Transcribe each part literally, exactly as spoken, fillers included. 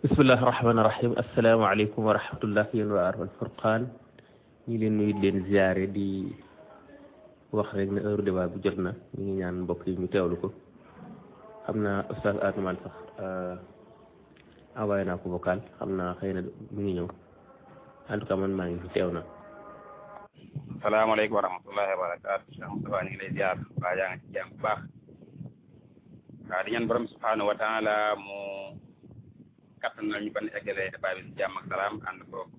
bismillahi rahmaani rahim asalaamaaleykum wa rahmatullah yéen waa Al Furqaan ñi leen nuyu leen ziare di wax rek ne heure débat bu jot na ñu ngi ñaan mbokk yi ñu teewlu ko xam naa Oustaz Atoumane sax envoyé naa ko vocal xam naa xëy na mu ngi ñëw en tout cas man maa ngi fi teew na. salaamaaleykum wa rahmatullahi wa barakaatu Cheikh Moustapha ñu ngi lay ziar waa yaa ngi ci jàmm bu baax waaw di ñaan borom subhanahu wa taala mu kattan na ñu ban eggale débat bi si jàmm ak salaam ànd koog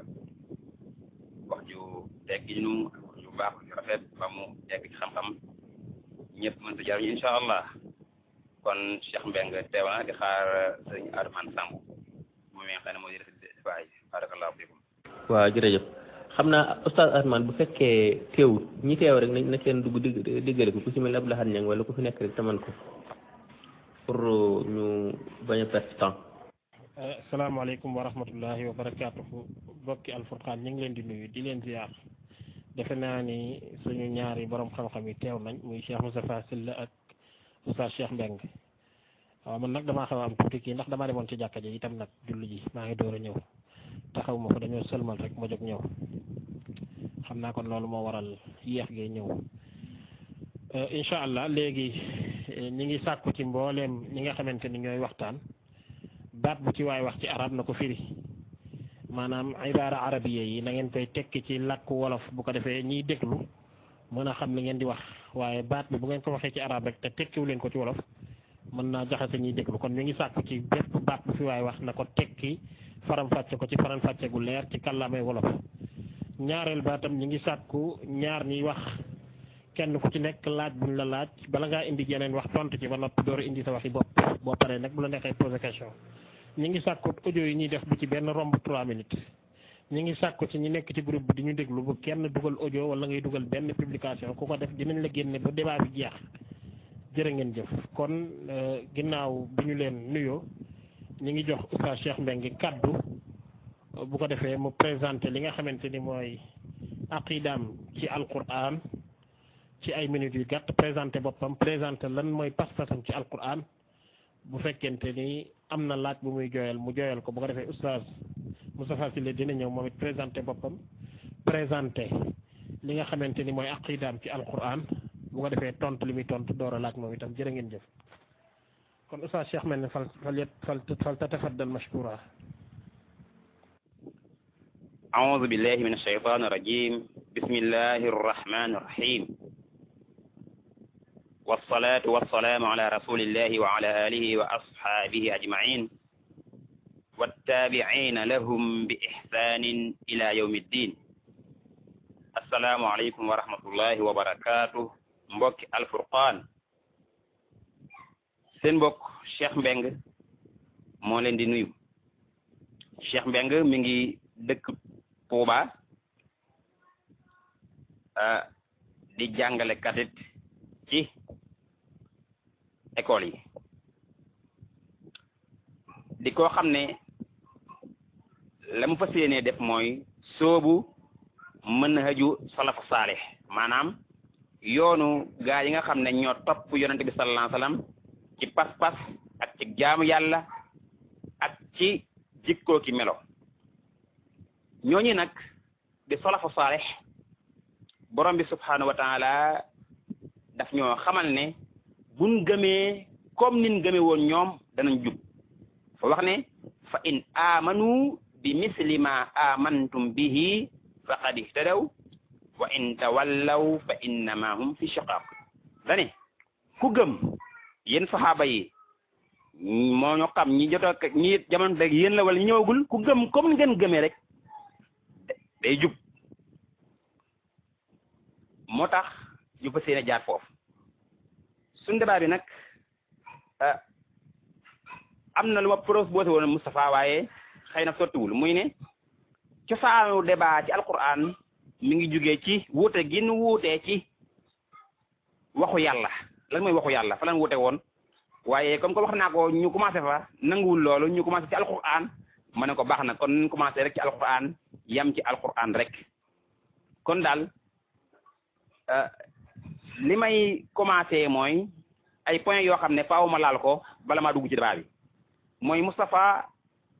wax ju tekki ñu ak wax ju baax ju rafet ba mu egg ci xam-xam ñëpp mën si jariñu incha allah kon Cheikh Mbengue teew na di xaar sëñ Atoumane Samb moom mi nga xam ne moo di def débat yi barakallahu fiikum. waaw jërëjëf xam naa Oustaz Atoumane bu fekkee teewut ñi teew rek nañ na seen dugg digg diggale ko ku ci mel ne Abdou Lahad Niang wala ku fi nekk rek te man ko pour ñu bañ a perte temps. asalaamaaleykum wa rahmatullahi wa barakaatuhu bokki Al Furqaan ñu ngi leen di nuyu di leen ziar defe naa ni suñu ñaari borom xam-xam yi teew nañ muy Cheikh Moustapha Sylla ak Oustaz Cheikh Mbengue waaw man nag damaa xaw a am tuuti kii ndax damaa demoon ci jàkka ji itam nag julli ji maa ngi door a ñëw taxaw ma fa dañoo sëlmal rek ma jóg ñëw xam naa kon loolu moo waral yéex gee ñëw incha allah léegi ñi ngi sàkku ci mbooleem ñi nga xamante ni ñooy waxtaan baat bu ci waay wax ci arab na ko firi maanaam ibaara arabiya yi na ngeen koy tekki ci làkku wolof bu ko defee ñiy déglu mën a xam li ngeen di wax waaye baat bi bu ngeen ko waxee ci arab rek te tekkiwu leen ko ci wolof mën naa jaxase ñiy déglu kon ñu ngi sàkku ci bépp baat bu fi waay wax na ko tekki faram-fàcce ko ci faram-fàcce gu leer ci kàllaamay wolof ñaareel baatam ñu ngi sàkku ñaar ñiy wax kenn ku ci nekk laaj buñ la laaj bala ngaa indi jeneen wax tontu ci ba noppi door a indi sa waxi bopp boo paree nag bu la neexee poser question ñi ngi sàkku audio yi ñuy def bu ci benn romb trois minutes ñi ngi sàkku ci ñi nekk ci groupe bi di ñu déglu bu kenn dugal audio wala ngay dugal benn publication ku ko def dinañ la génne ba débat bi jeex jërë ngeen jëf kon ginnaaw bi ñu leen nuyoo ñi ngi jox Oustaz Cheikh Mbengue kaddu bu ko defee mu présenté li nga xamante ni mooy aqidaam ci alquran ci ay minutes yu gàtt présenté boppam présenté lan mooy pas-pasam ci alquran bu fekkente ni am na laaj bu muy jooyal mu jooyal ko bu ko defee Oustaz Moustapha Sylla dina ñëw moom it présenté boppam présenté li nga xamante ni mooy aqidaam ci alquran bu ko defee tontu li muy tontu door a laaj moom itam jërë ngeen jëf kon Oustaz Cheikh mel ne fal fal fal tatafaddal mashkura. أعوذ بالله من الشيطان الرجيم بسم الله الرحمن الرحيم والصلاة والسلام على رسول الله وعلى آله وأصحابه أجمعين والتابعين لهم بإحسان إلى يوم الدين السلام عليكم ورحمة الله وبركاته mbokk Al Furqaan seen mbokk Cheikh Mbengue moo leen di nuyu Cheikh Mbengue mi ngi dëkk Touba di jàngale katit ci école yi di ko xam ne la mu fas yéenee def mooy soobu manhaju salafu saalih maanaam yoonu gaa yi nga xam ne ñoo topp yonente bi sallallahu alayhi wasallam ci pas-pas ak ci jaamu yàlla ak ci jikkoo ki melo ñooñu nag di salafu saalih borom bi subhanahu wa taala daf ñoo xamal ne buñ gëmee comme nin gëmee woon ñoom danañ jub fa wax ne fa in amanu bi misli ma amantum bihi faqad ihtadaw wa in tawallaw fa innama hum fi shiqaq dane ku gëm yéen saxaaba yi moo ñu xam ñi jot a ñi jamono rek yéen la wala ñëwagul ku gëm comme ngeen gëmee rek day jub moo tax ñu fas yéene jaar foofu suñ débat bi nag am na lu ma proposé woon Moustapha waaye xëy na sottiwul muy ne cosaanu débat ci alquran mi ngi jugee ci wuute gi nu wuutee ci waxu yàlla lan mooy waxu yàlla fa lan wuute woon waaye comme que wax naa ko ñu commencé fa nanguwul loolu ñu commencé ci alquran ma ne ko baax na kon ñu commencé rek ci alquran yam ci alquran rek kon daal li may commencé mooy ay point yoo xam ne faaw ma laal ko bala maa dugg ci débat bi mooy Moustapha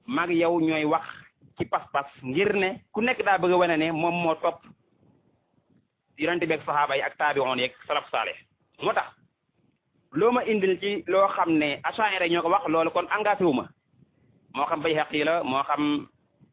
mag yow ñooy wax ci pas-pas ngir ne ku nekk daa bëgg a wane ne moom moo topp yonente beeg saxaaba yi ak taabi'oon yeeg salaf saalih moo tax loo ma indil ci loo xam ne Ash'ari ñoo ko wax loolu kon engagé wu ma moo xam Bayhaqi la moo xam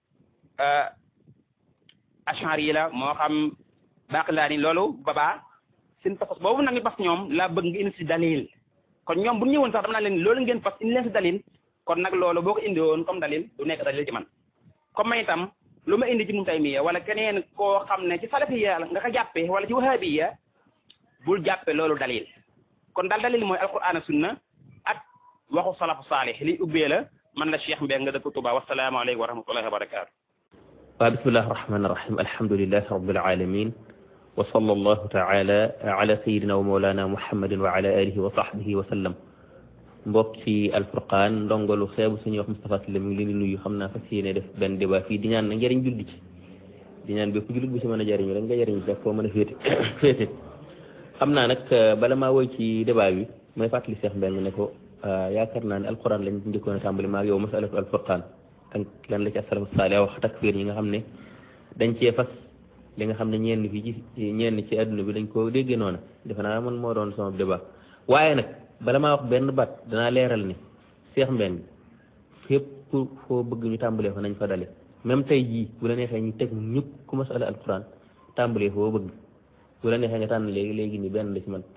Ash'ari yi la moo xam Baqilaani loolu babaa seen pas boobu nag ñu pas ñoom laa bëgg nga indi si dalil kon ñoom bu ñu ñëwoon sax dama naa leen loolu ngeen pas indi leen si dalil kon nag loolu boo ko indi woon comme dalil du nekk dalil ci man comme man itam lu ma indi ci Ibnu Taymiyya wala keneen koo xam ne ci salafiyya nga ko jàppe wala ci wahabiyya bul jàppe loolu dalil kon daal dalil mooy alquran ak sunna ak waxu salafu saalih li ubbee la man la Cheikh Mbeng nga dëkk Touba wasalaamu aleykum wa rahmatullahi wa barakaatu waaw bismillahi rahmaani rahim alhamdulillahi rabbil alamin wa sallallahu taala ala sayidina wa mawlana muhammadin wa ala alihi wa sahbihi wa sallam mbokk ci alfurqaan ndongolu xeebu suñuy wax Moustapha Sylla mi ngi leen di nuyu xam naa fas yéene def benn débat fii di ñaan na njëriñ julli ci di ñaan bépp jullit bu ci mën a jëriñu rek nga jëriñu rek foo mën a féete féete xam naa nag bala maa woy ci débat bi may fàttali Cheikh Mbeng ne ko yaakaar naa ne alquran lañ njëkkoon a tàmbali maa ak yow masalatu alfurqaan ak lan la ci asalafu saalih wax takfiir ñi nga xam ne dañ cee fas li nga xam ne ñenn fii ci ñenn ci adduna bi dañ koo déggee noonu defe naa man moo doon sama débat waaye nag bala maa wax benn baat danaa leeral ni Cheikh Mbeng fépp foo bëgg ñu tàmbalee fa nañ fa dale même tey jii bu la neexee ñu teg ñëpp ku masala alquran tàmbalee foo bëgg bu la neexee nga tànn léegi léegi ni benn la ci man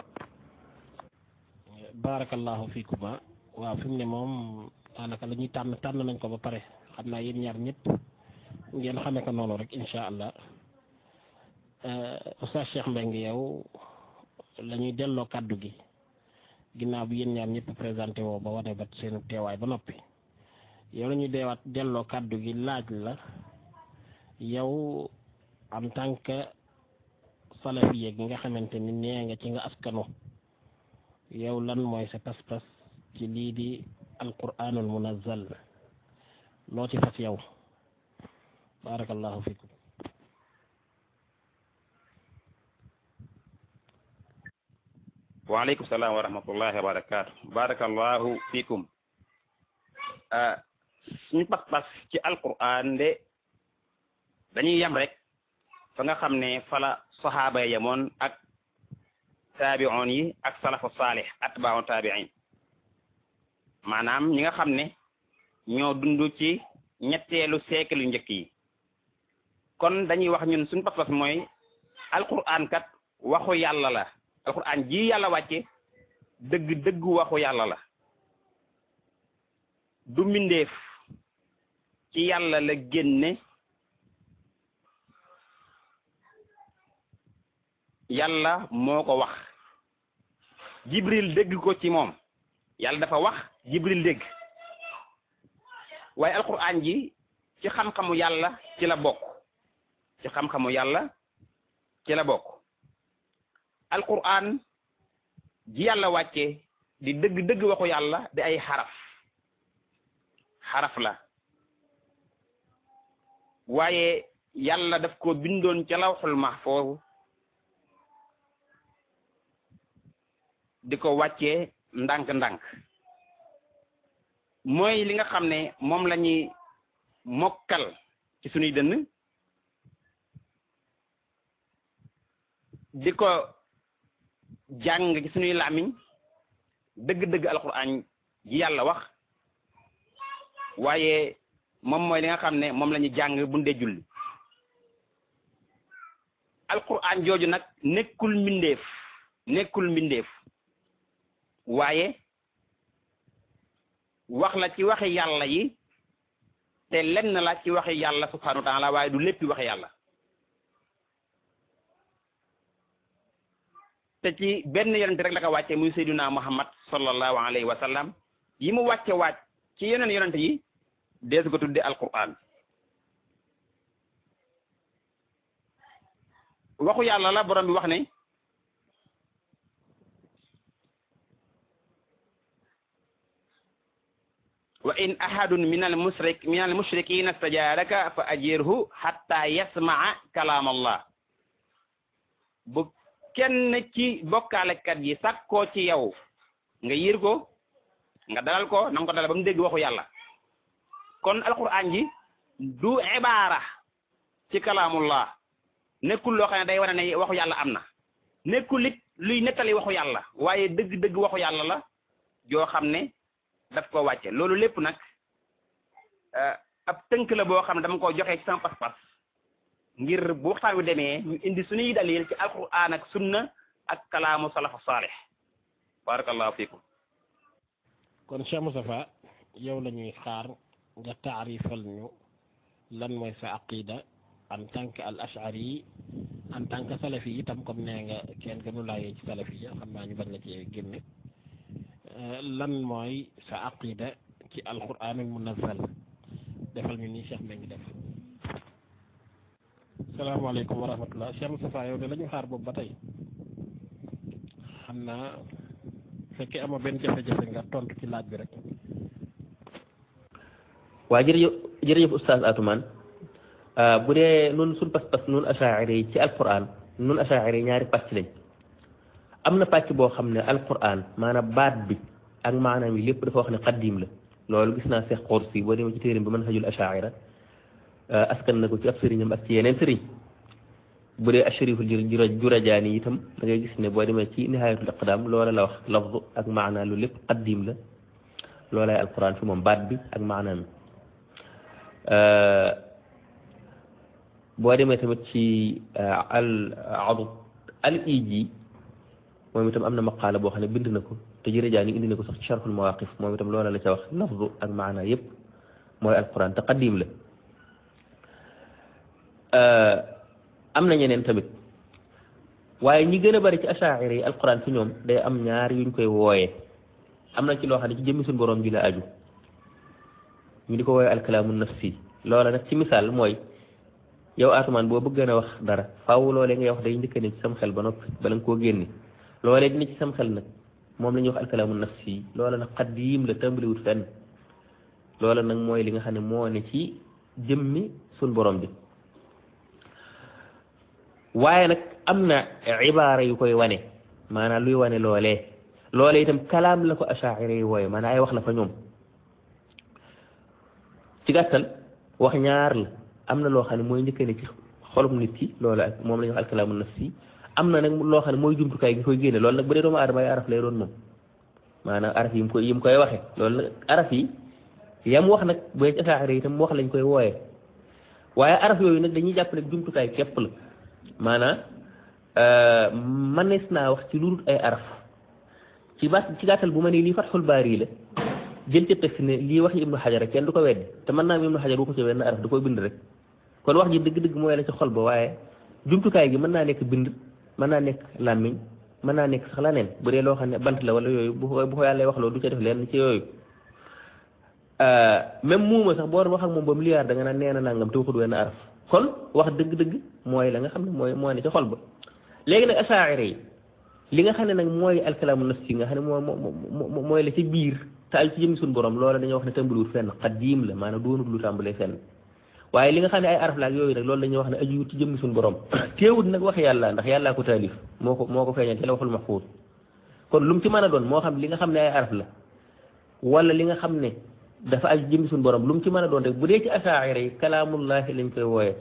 barakallahu fiikuma waaw fi mu ne moom daanaka la ñuy tànn tànn nañ ko ba pare xam naa yéen ñaar ñëpp ngeen xamee ko noonu rek incha allah Oustaz Cheikh Mbeng yow la ñuy delloo kàddu gi ginnaaw bi yéen ñaar ñëpp présenté woo ba wane ba seenu teewaay ba noppi yow la ñuy deewaat delloo kàddu gi laaj la yow en tant que salafiyé gi nga xamante ni nee nga ci nga askano yow lan mooy sa pas-pas ci lii di alquranul munazzal loo ci fas yow barakallahu fikum waaleykum salaam wa rahmatullahi wa barakaatu barakallahu fikum suñu pas-pas ci alquran de dañuy yem rek fa nga xam ne fala sahaaba ya yemoon ak taabi'oon yi ak salafu saalih atbaa'u taabi'in maanaam ñi nga xam ne ñoo dund ci ñetteelu siècle yu njëkk yi kon dañuy wax ñun suñu pas-pas mooy alquran kat waxu yàlla la alquran ji yàlla wàcce dëgg dëgg waxu yàlla la du mbindeef ci yàlla la génne yàlla moo ko wax jibril dégg ko ci moom yàlla dafa wax jibril dégg waaye alquran ji ci xam-xamu yàlla ci la bokk ci xam-xamu yàlla ci la bokk alquran ji yàlla wàcce di dëgg dëgg waxu yàlla di ay xaraf xaraf la waaye yàlla daf ko bindoon ca lawxul mahfuuz di ko wàccee ndànk-ndànk mooy li nga xam ne moom la ñuy mokkal ci sunuy dënn di ko jàng ci sunuy làmmiñ dëgg-dëgg alquran ji yàlla wax waaye moom mooy li nga xam ne moom la ñuy jàng bu ndee julli alquran jooju nag nekkul mbindeef nekkul mbindeef waaye wax la ci waxi yàlla yi te lenn la ci waxi yàlla subhanahu wa taala waaye du léppi waxi yàlla te ci benn yonent rek la ko wàcce muy sayyiduna muhammad sallallahu alayhi wa sallam yi mu wàcce wàcc ci yeneen yonent yi deesu ko tudde alquran waxu yàlla la borom bi wax ne wa in ahadun min al mushrik min al mushrikina istajaraka fa ajirhu hatta yasmaa kalaam allah bu kenn ci bokkaalekat yi sakkoo ci yow nga yir ko nga dalal ko na nga ko dalal ba mu dégg waxu yàlla kon alquran ji du ibaara ci kalaamullah nekkul loo xam ne day wane ne waxu yàlla am na nekkul it luy nettali waxu yàlla waaye dëgg-dëgg waxu yàlla la joo xam ne daf ko wàcce loolu lépp nag ab tënk la boo xam ne dama ko joxe ci sama pas-pas ngir bu waxtaan wi demee ñu indi suñuy dalil ci alquran ak sunna ak kalaamu salafu saalih barakallahu fiikum kon Cheikh Moustapha yow la ñuy xaar nga taarifal ñu lan mooy sa aqida en tant que al ashari en tant que salafi itam comme nee nga kenn gënu laayee ci salafi yi xam naa ñu bañ la ci génne lan mooy sa aqida ci alquranul munazzal defal ñu nii Cheikh Mbengue def salaamaaleykum wa rahmatullah Cheikh Moustapha yow de la ñu xaar boobu ba tey xam naa fekkee amoo benn jafe-jafe nga tontu ci laaj bi rek. waa jërëjëf jërëjëf oustaz Atoumane bu dee nun suñ pas-pas nun achaari yi ci alquran nun achaari yi ñaari pàcc lañ am na pàcc boo xam ne alquran maanaam baat bi ak maanaam yi lépp dafa wax ne xaddiim la loolu gis naa Seex Xursi boo demee ci téerim bi manhajul achaira askan na ko ci ab sëriñam ak ci yeneen sëriñ bu dee ashariful jurajaani itam da ngay gis ne boo demee ci nihayatul iqdam loola la wax lafzu ak maanaa lu lépp qaddim la loolay alquran fi moom baat bi ak maanaa mi boo demee tamit ci al adud al iji moom itam am na maqaala boo xam ne bind na ko te jurajaani indi na ko sax ci sharhul mawaqif moom itam loola la ca wax lafzu ak maanaa yëpp mooy alquran te qaddim la am na ñeneen tamit waaye ñi gën a bari ci achaari yi alquran fi ñoom day am ñaar yuñ koy wooyee am na ci loo xam ne ci jëmmi suñu borom bi la aju ñu di ko wooyee alkalaamu nafsi loola nag ci misaal mooy yow Atoumane boo bëgg a wax dara faaw loolee ngay wax day njëkk ne ci sam xel ba noppi bala nga koo génne loolee dina ci sam xel nag moom la ñuy wax alkalaamu nafsi loola nag xaddiim la tàmbaliwut fenn loola nag mooy li nga xam ne moo ne ci jëmmi suñu borom bi. waaye nag am na ibaara yu koy wane maanaam luy wane loolee loolee itam kalaam la ko achaari yi wooye maanaam ay wax la fa ñoom ci gàttal wax ñaar la am na loo xam ne mooy njëkkee ne ci xolum nit ki loolu ak moom la ñuy wax alkalaamu nafsi am na nag loo xam ne mooy jumtukaay gi koy génne loolu nag bu dee doomu aadama ay araf lay doon moom maanaam araf yi mu koy yi mu koy waxe loolu nag araf yi yam wax nag bu dee ci achaari yi itam wax lañ koy wooye waaye araf yooyu nag dañuy jàpp ne jumtukaay képp la maanaam manees naa wax ci lu dul ay araf ci baat ci gàttal bu ma ne lii Fathul Baari la jël ca texte ne lii wax yi Ibnu Hajar kenn du ko weddi te mën naa am Ibnu Hajar bu ko ci wenn araf da koy bind rek kon wax ji dëgg-dëgg mooy la ci xol ba waaye jumtukaay gi mën naa nekk bind mën naa nekk làmmiñ mën naa nekk sax leneen bu dee loo xam ne bant la wala yooyu bu ko bu ko yàlla wax loolu du ca def leen ci yooyu même muuma sax boo doon wax ak moom ba mu liyaar da nga naan nee na nangam te waxut wenn araf kon wax dëgg-dëgg mooy la nga xam ne mooy moo ne ci xol ba léegi nag asaa'ira yi li nga xam ne nag mooy alkalaamu nafsi nga xam ne moo moo mooy la ci biir te al ci jëmmi suñu borom loola dañuy wax ne tàmbaliwul fenn xaddiim la maanaam doonul lu tàmbalee fenn waaye li nga xam ne ay araf la ak yooyu nag loolu dañuy wax ne aju ci jëmmi suñu borom teewut nag wax yàlla ndax yàllaa ko taalif moo ko moo ko feeñal ci la waxul mahfuus kon lu mu ci mën a doon moo xam li nga xam ne ay araf la wala li nga xam ne dafa aju jëmmi suñu borom lu mu ci mën a doon rek bu dee ci asaa'ira yi kalaamullahi lañ koy wooyee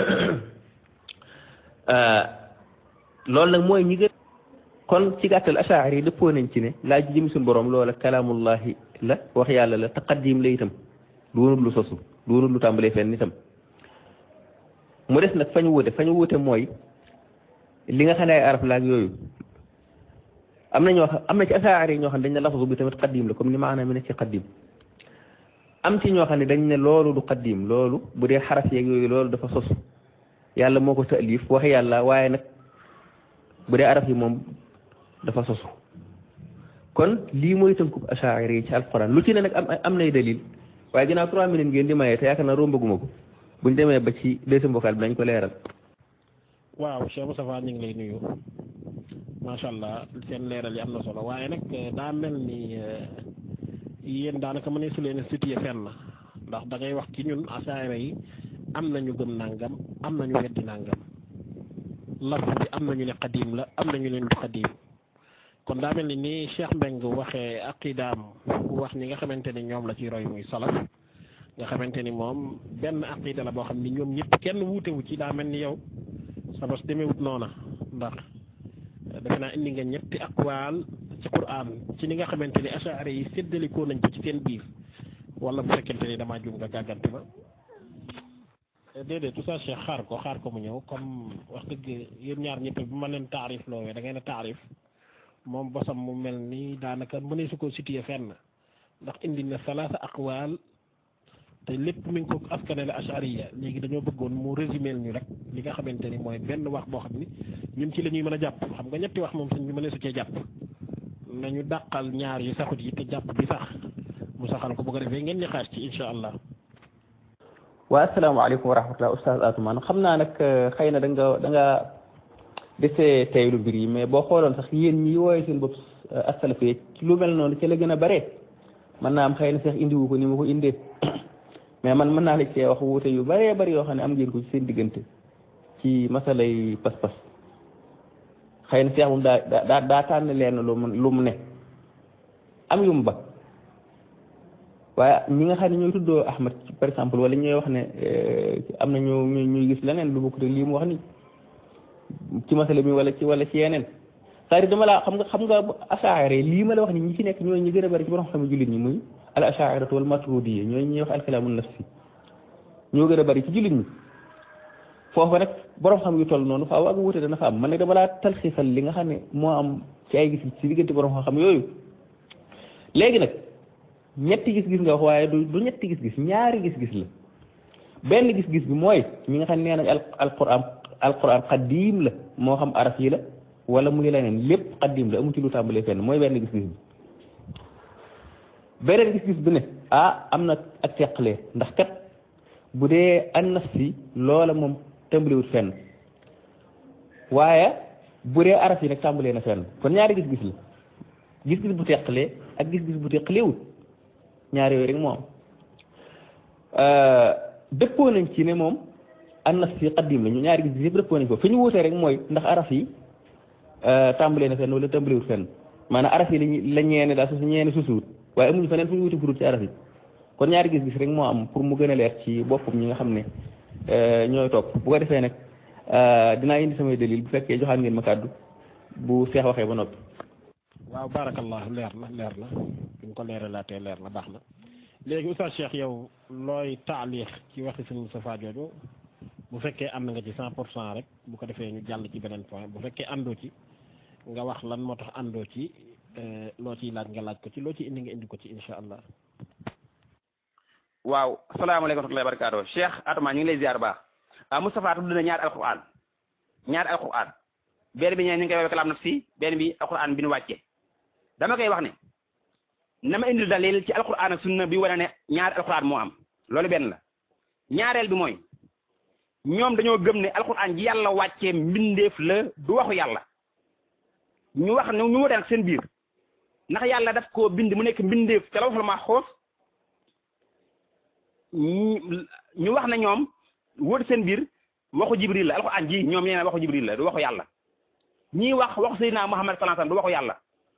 loolu nag mooy ñi gën kon ci gàttal asaa'ira yi dëppoo nañ ci ne laaj jëmmi suñu borom loola kalaamullahi la wax yàlla la taqaddim la itam doonul lu sosu doonul lu tàmbalee fenn itam mu des nag fañ wuute fañ wuute mooy li nga xam ne ay araf la ak yooyu am na ñoo xam am na ci asaa'ira yi ñoo xam ne dañ ne lafzu bi tamit qaddim la comme ni maanaam mi ne ci qaddim am ci ñoo xam ne dañ ne loolu du qaddim loolu bu dee xaraf yeeg yooyu loolu dafa sosu yàlla moo ko taalif wax yàlla waaye nag bu dee araf yi moom dafa sosu kon lii mooy tënkub asaa'ira yi ci alquran lu ci ne nag am am nay dalil waaye ginnaaw trois minutes ngeen di maye te yaakaar naa rombaguma ko buñ demee ba ci deuxième vocal bi dañ ko leeral. waaw Cheikh Moustapha ñu ngi lay nuyu macha allah seen leeral yi am na solo waaye nag daa mel ni yéen daanaka mën su leen situé fenn ndax da ngay wax ci ñun asaa'ira yi am nañu gëm nangam am nañu weddi nangam laf bi am nañu ne xadim la am nañu ne du xadim kon daa mel ni ni Cheikh Mbengue waxee aqidaam wax ñi nga xamante ni ñoom la ci roy muy salaf nga xamante ni moom benn aqida la boo xam ni ñoom ñëpp kenn wuutewu ci daa mel ni yow sa bos demewut noona ndax defe naa indi nga ñetti aqwaal ci Qur'an ci ni nga xamante ni ash'ari yi séddalikoo nañ ko ci seen biir wala bu fekkente ni damaa juum nga gàggante ma déedéet tout ça Cheikh xaar ko xaar ko mu ñëw comme wax dëgg yéen ñaar ñëpp bu ma leen taarif loowee da ngay ne taarif moom bosam mu mel ni daanaka mënee su ko situé fenn ndax indi na salaasa aqwaal te lépp mi ngi ko askanale ashariya léegi dañoo bëggoon mu résumé ñu rek li nga xamante ni mooy benn wax boo xam ni ñun ci la ñuy mën a jàpp xam nga ñetti wax moom sañ bi mënee su cee jàpp nañu dàqal ñaar yu saxut yi te jàpp bi sax mu saxal ko bu ko defee ngeen ñu xaar ci incha allah. waa asalaamaaleykum wa rahmatulah oustaz Atoumane xam naa nag xëy na da nga da nga desee teylu mbir yi mais boo xooloon sax yéen ñi wooye seen bopp asalafi lu mel noonu ci la gën a bare mën naa am xëy na sax indiwu ko ni ma ko indee mais man mën naa la cee wax wuute yu bëree bëri yoo xam ne am ngeen ko ci seen diggante ci masalay pas-pas xëy na seex moom daa daa daa tànn leen lu mu lu mu ne am yu mu ba waaye ñi nga xam ne ñooy tuddoo Ahmad par exemple wala ñooy wax ne am na ñu ñuy gis leneen lu bokk te lii mu wax ni ci masala mi wala ci wala ci yeneen c'est-à-dire dama laa xam nga xam nga asaare lii ma la wax ni ñi ci nekk ñooy ñi gën a bëri ci borom xam jullit ñi muy al ashairatu wal maturidiyya ñooy ñuy wax alkalaamu nafsi ñoo gën a bëri ci jullit ñi foofu nag borom xam yu toll noonu faaw ak wuute dana fa am man nag dama laa talxiisal li nga xam ne moo am ci ay gis ci diggante borom xam yooyu léegi nag ñetti gis-gis nga wax waaye du du ñetti gis-gis ñaari gis-gis la benn gis-gis bi mooy ñi nga xam ne nee nañ al alquran alquran xaddiim la moo xam araf yi la wala muy leneen lépp xaddiim la amu ci lu tàmbalee fenn mooy benn gis-gis bi beneen gis-gis bi ne ah am na ak teqalee ndax kat bu dee an-nafs si loola moom tàmbalewut fenn waaye bu dee araf yi nag tàmbalee na fenn kon ñaari gis-gis la gis-gis bu teqalee ak gis-gis bu teqalewut ñaari yooyu rek moo am dëppoo nañ ci ne moom an-nafs si xaddiim la ñu ñaari gis-gis yëpp dëppoo nañ ko fi ñu wuutee rek mooy ndax araf yi tàmbalee na fenn wala tàmbalewut fenn maanaam araf yi lañ la ñeene daal su ñeene susuwut waaye amuñu feneen fu ñu wuti furut ci araf yi kon ñaari gis-gis rek moo am pour mu gën a leer ci boppam ñi nga xam ne ñooy topp bu ko defee nag dinaa indi samay dalil bu fekkee joxaan ngeen ma kàddu bu seex waxee ba noppi. waaw barakallah leer na leer na fi nga ko leeralaatee leer na baax na léegi oustaz Cheikh yow looy taalix ci waxi sëñ Moustapha jooju bu fekkee ànd nga ci cent pour cent rek bu ko defee ñu jàll ci beneen point bu fekkee àndoo ci nga wax lan moo tax àndoo ci loo ciy laaj nga laaj ko ci loo ci indi nga indi ko ci incha allah. waaw asalaamaaleykum wa rahmatullahi wa barakaatu Cheikh Atoumane ñu ngi lay ziar baax ah Moustapha tudd na ñaari alquran ñaari alquran benn bi ñu ngi koy woowee kalaam nafsi benn bi alquran bi nu wàcce dama koy wax ne na ma indil dalil ci alquran ak sunna bi wane ne ñaari alquran moo am loolu benn la ñaareel bi mooy ñoom dañoo gëm ne alquran ji yàlla wàccee mbindeef la du waxu yàlla ñu wax ne ñu wute nag seen biir ndax yàlla daf koo bind mu nekk mbindeef ca lawhul mahfuus ñu wax ne ñoom wóote seen biir waxu jibril la alquran ji ñoom ñee waxu jibril la du waxu yàlla ñii wax waxu sayyidina Muhammad sallallahu alayhi wasallam du waxu yàlla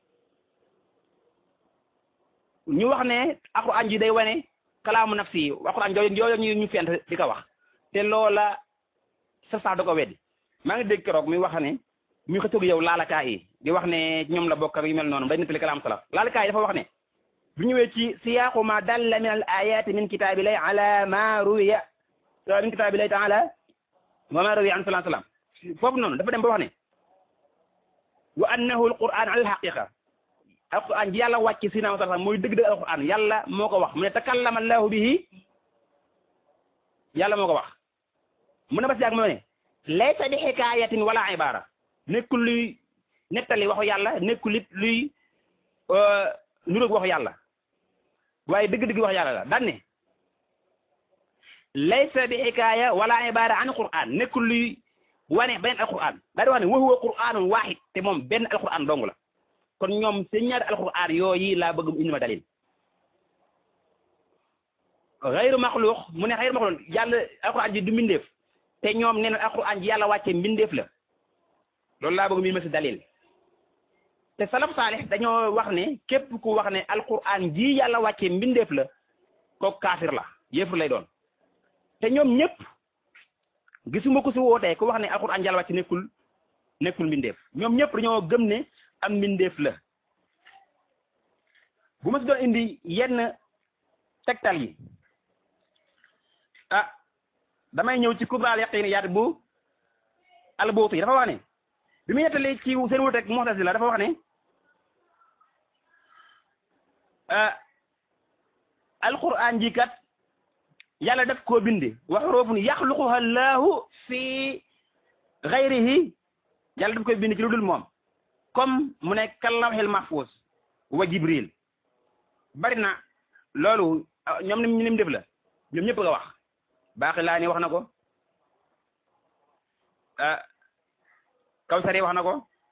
ñu wax ne alquran ji day wane kalaamu nafsi alquran jooju jooju ñu ñu fent di ko wax te loola sa sax da ko weddi maa ngi dégg keroog muy wax ne muy xëccoog yow laalakaa yi di wax ne ñoom la bokk ak yu mel noonu bay nettali kalaam salaf laalakaa yi dafa wax ne bu ñëwee ci siyaaqu ma dalla min al ayati min kitaabillahi ala ma ruwiya min kitaabillahi taala wa ma ruwiya an sallallahu alayhi wasallam foofu noonu dafa dem ba wax ne wa annahu al quran ala al haqiqa alquran ji yàlla wàcc si naa sallam mooy dëgg dëgg alquran yàlla moo ko wax mu ne takallama allahu bihi yàlla moo ko wax mu ne ba si yàgg moo ne laysa bi hikayatin wala ibara nekkul luy nettali waxu yàlla nekkul it luy nuróog waxu yàlla waaye dëgg-dëgg wax yàlla la daan ne laysa bi hikaya wala ibara an quran nekkul luy wane beneen alquran daa di wax ne wa huwa quranun wahid te moom benn alquran dong la kon ñoom seen ñaari alquran yooyu laa bëgg indi ma dalil xayru maxluux mu ne xayru maxluux yàlla alquran ji du mbindeef te ñoom nee na alquran ji yàlla wàcce mbindeef la loolu laa bëgg mi ma si dalil te salaf saalih dañoo wax ne képp ku wax ne alquran ji yàlla wàcce mbindeef la kooku kaafir la yéefar lay doon te ñoom ñëpp gisuma ko si wootee ku wax ne alxuraan jàll wàcc nekkul nekkul mbindeef ñoom ñëpp dañoo gëm ne am mbindeef la bu ma si doon indi yenn tegtal yi ah damay ñëw ci kubra al yaqiniyaat bu al-Buuti dafa wax ne bi mu nettali ci seen wuuteeg Mu'tazila dafa wax ne alquran ji kat yàlla daf koo bindi wa xuruufun yaxluquha llaahu fi gayrihi yàlla daf koy bind ci lu dul moom comme mu ne kal lawhil mahfuus wa Jibril bari na loolu ñoom ni ñu def la ñoom ñëpp nga wax Baaqilaani wax na ko Kawsari wax na ko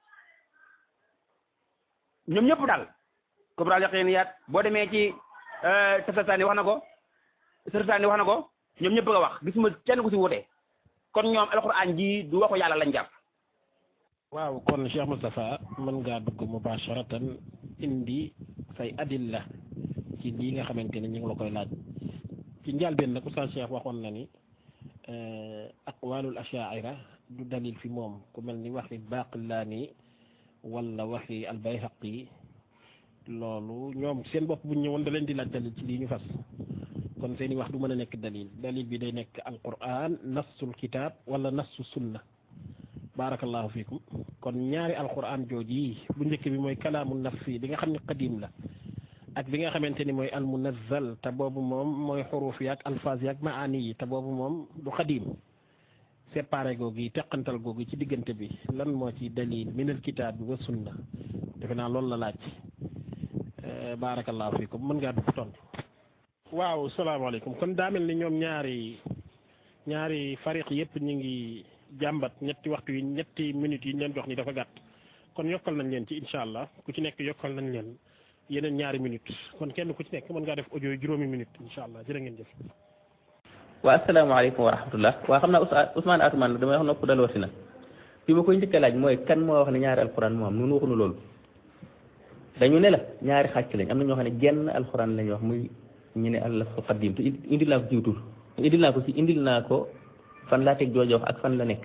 ñoom ñëpp daal kubra al-yaqiniyaat boo demee ci Taftazani wax na ko Taftazani wax na ko ñoom ñëpp nga wax gisuma kenn ku si wute kon ñoom alxuraan ji du waxu yàlla lañ jàpp. waaw kon Cheikh Moustapha mën ngaa dugg mubasharatan indi say adilla ci lii nga xamante ne ñu ngi la koy laaj ci njëlbéen nag Oustaz Cheikh waxoon na ni aqwalul ashaira du dalil fi moom ku mel ni waxi Baaqilaani wala waxi al-Bayhaqi loolu ñoom seen bopp bu ñu ñëwoon da leen di laaj dalil ci lii ñu fas kon seen i wax du mën a nekk dalil dalil bi day nekk alquran nassul kitab wala nassu sunna barakallahu fiikum kon ñaari alquran jooji yi bu njëkk bi mooy kalaamu nafsi bi nga xam ne qadim la ak bi nga xamante ni mooy almunazzal te boobu moom mooy xuruuf yaak alfaaz yaak maani yi te boobu moom du qadim séparé googu yi teqantal googu ci diggante bi lan moo ci dalil minal kitaab bi wa sunna defe naa loolu la laaj barakallahu fiikum mën ngaa dugg tontu. waaw salaamaaleykum kon daa mel ni ñoom ñaari ñaari fariq yëpp ñu ngi jàmbat ñetti waxtu yi ñetti minutes yi ñu leen jox ni dafa gàtt kon yokkal nañ leen ci incha allah ku ci nekk yokkal nañ leen yeneen ñaari minutes kon kenn ku ci nekk mën ngaa def audio juróomi minutes incha allah jërë ngeen jëf. waa asalaamaaleykum wa rahmatullah waa xam naa Ousmane Atoumane damay wax nopp dalooti na fi ma koy njëkk a laaj mooy kan moo wax ne ñaari alxuraan moo am nun waxuñu loolu dañu ne la ñaari xàcc lañ am na ñoo xam ne genn alxuraan lañ wax muy ñu ne allah ko xaddim te indil naa ko ci wutul indil naa ko ci indil naa ko fan laa teg jooja wax ak fan la nekk